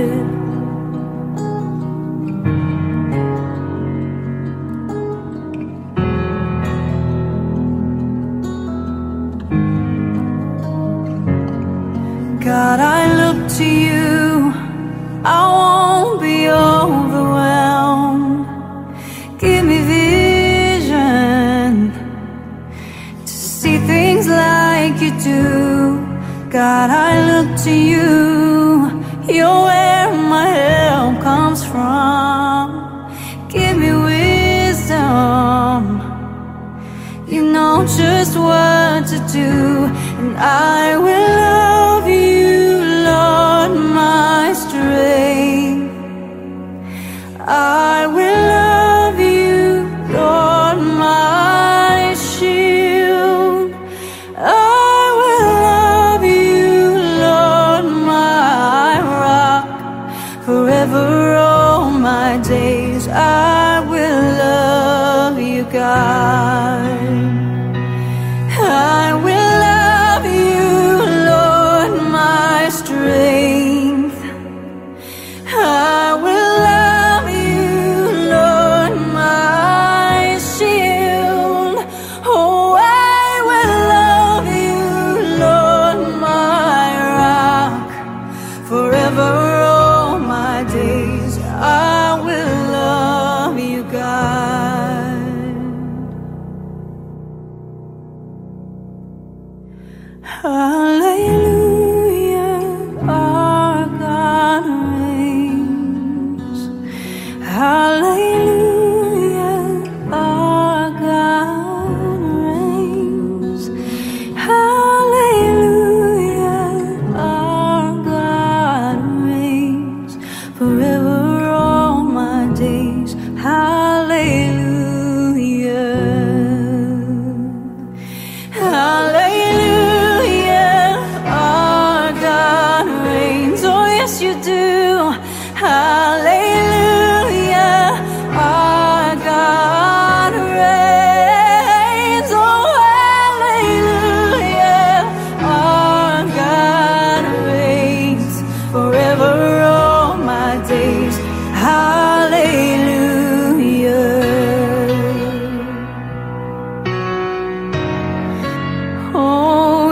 God, I look to you. I won't be overwhelmed. Give me vision to see things like you do. God, I look to you. You're where my help comes from. Give me wisdom. You know just what to do. And I will love you, Lord, my strength. I will love you, Lord, my shield. I will love you, Lord, my rock. Forever all my days I will love you, God. I will love you, Lord, my strength. I will love you, Lord, my shield. Oh, I will love you, Lord, my rock. Forever all my days I will love you, God. Hallelujah, our God reigns. Hallelujah, our God reigns. Hallelujah, our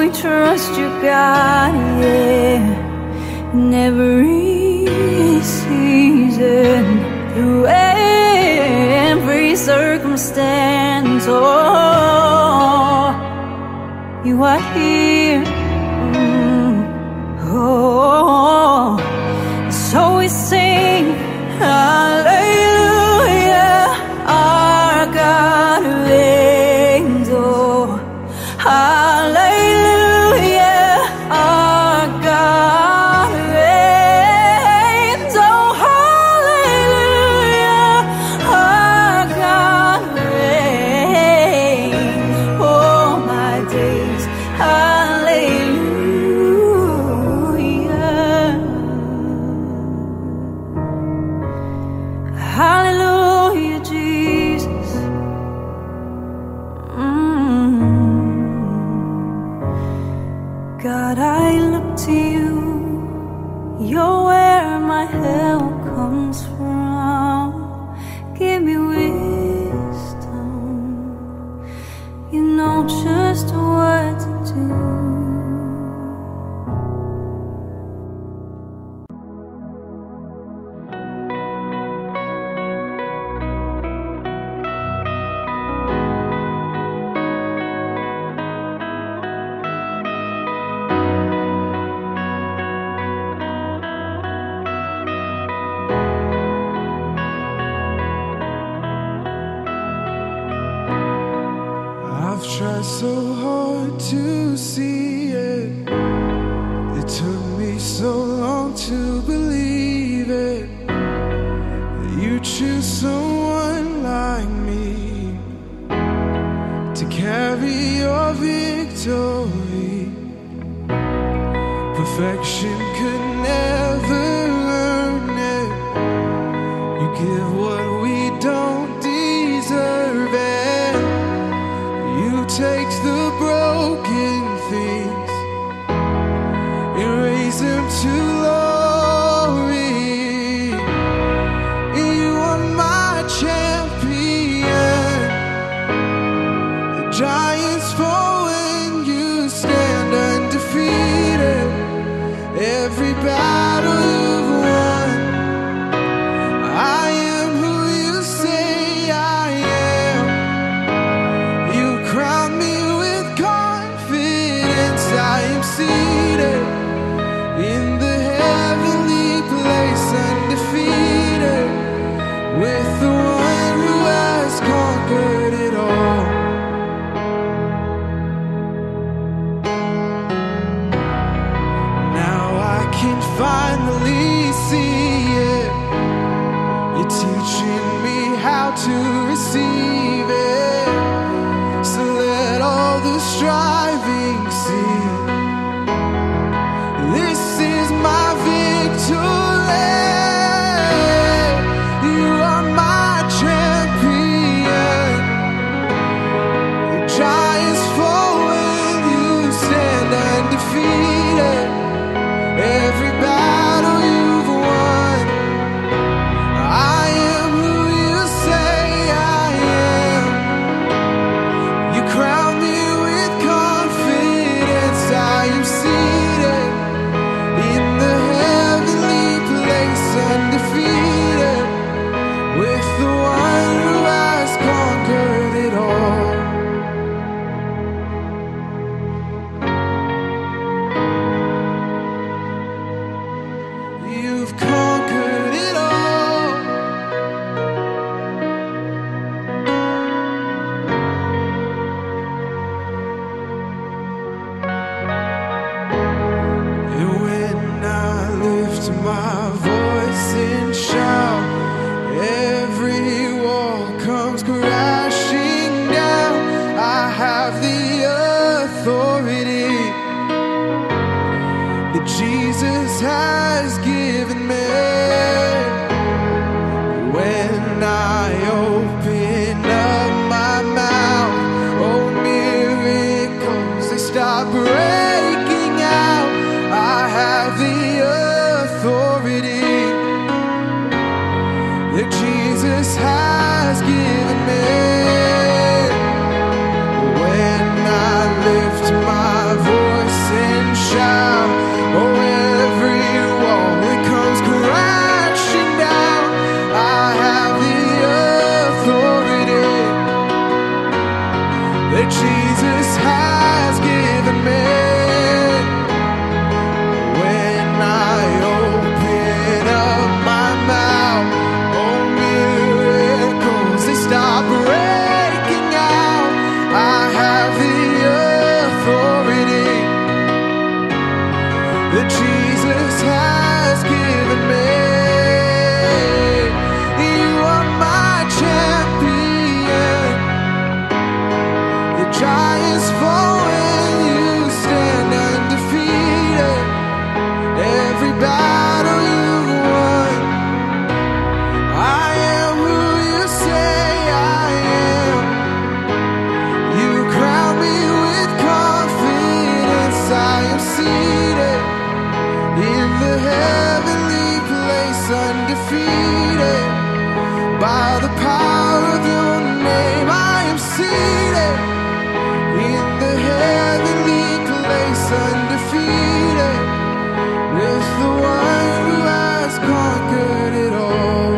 we trust you, God, yeah. In every season, through every circumstance, oh, you are here. Oh, so we sing hallelujah, our God reigns. Oh, hallelujah, our God reigns. Oh, hallelujah, our God reigns. All my days, hallelujah. Hallelujah, Jesus. God, I look to you. You're where my help comes from. Give me wisdom. You know just what to do. I've tried so hard to see it. It took me so long to believe it, that you choose someone like me to carry your victory. Perfection could never earn it. You give what we don't deserve it. You take the broken things and raise them to glory. You are my champion. The giants fall when you stand undefeated. Every battle you've won. I am who you say I am. You crown me with confidence. I am seated in the heavenly place, undefeated, with the one who has conquered it all. Now I can finally see it. You're teaching me how to receive it. So let all the striving see. This is my victory. You are my champion. The giants fall when you stand undefeated. Every battle you've won. I am who you say I am. You crown me with confidence. I am seated in the heavenly place, undefeated, with the one who has conquered it all. You've conquered it all. And when I lift my voice and shout, every wall comes crashing down. I have the authority that Jesus has given me. When I open up my mouth, oh, miracles, they stop breaking out. I have the authority that Jesus has given me. When I lift my voice seated in the heavenly place, undefeated by the power of your name. I am seated in the heavenly place, undefeated with the one who has conquered it all.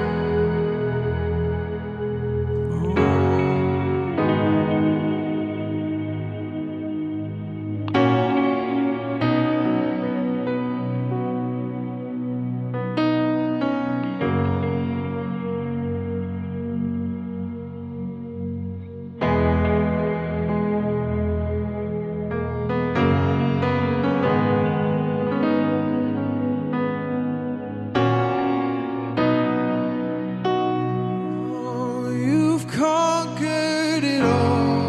Conquered it all.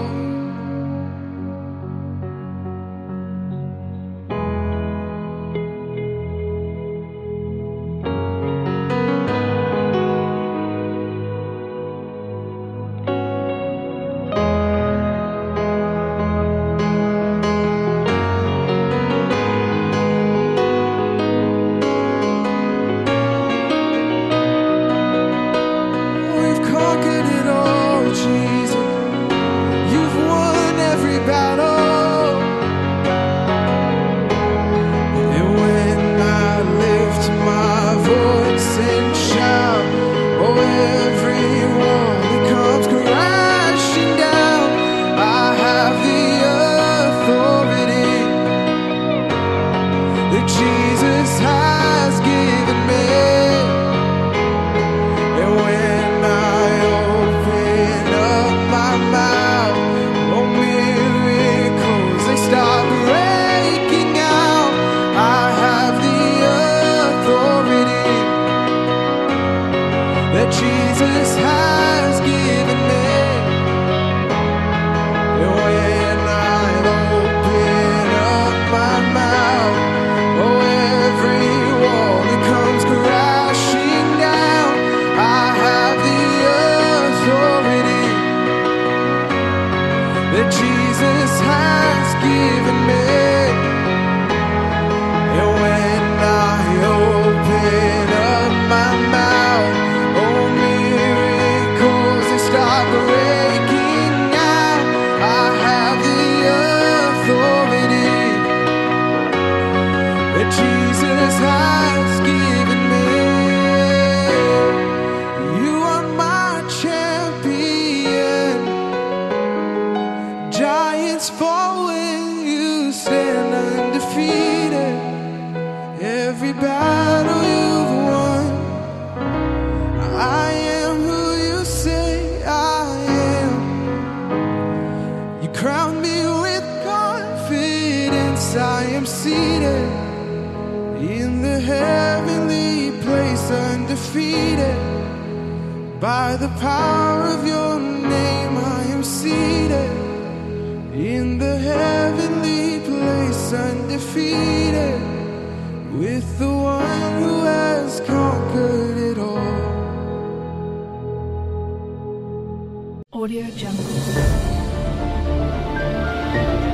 We've conquered it all, Jesus. You've won every battle. And when I lift my voice and shout, oh, every wall that comes crashing down, I have the authority that Jesus has given me. And when I open up my mouth, oh, miracles, they start breaking out. I have the authority that Jesus has given me. And when I open up my mouth, oh, every wall that comes crashing down, I have the authority that Jesus has given me. And when I open up my mouth, oh, miracles, they start breaking out. I have the authority that Jesus has given me. You are my champion. Giants fall when you stand undefeated. Every battle you've won. I am who you say I am. You crown me with confidence. I am seated in the heavenly place, undefeated by the power of your name. I am seated in the heavenly place, undefeated with the one who has conquered it all. Audio Jungle.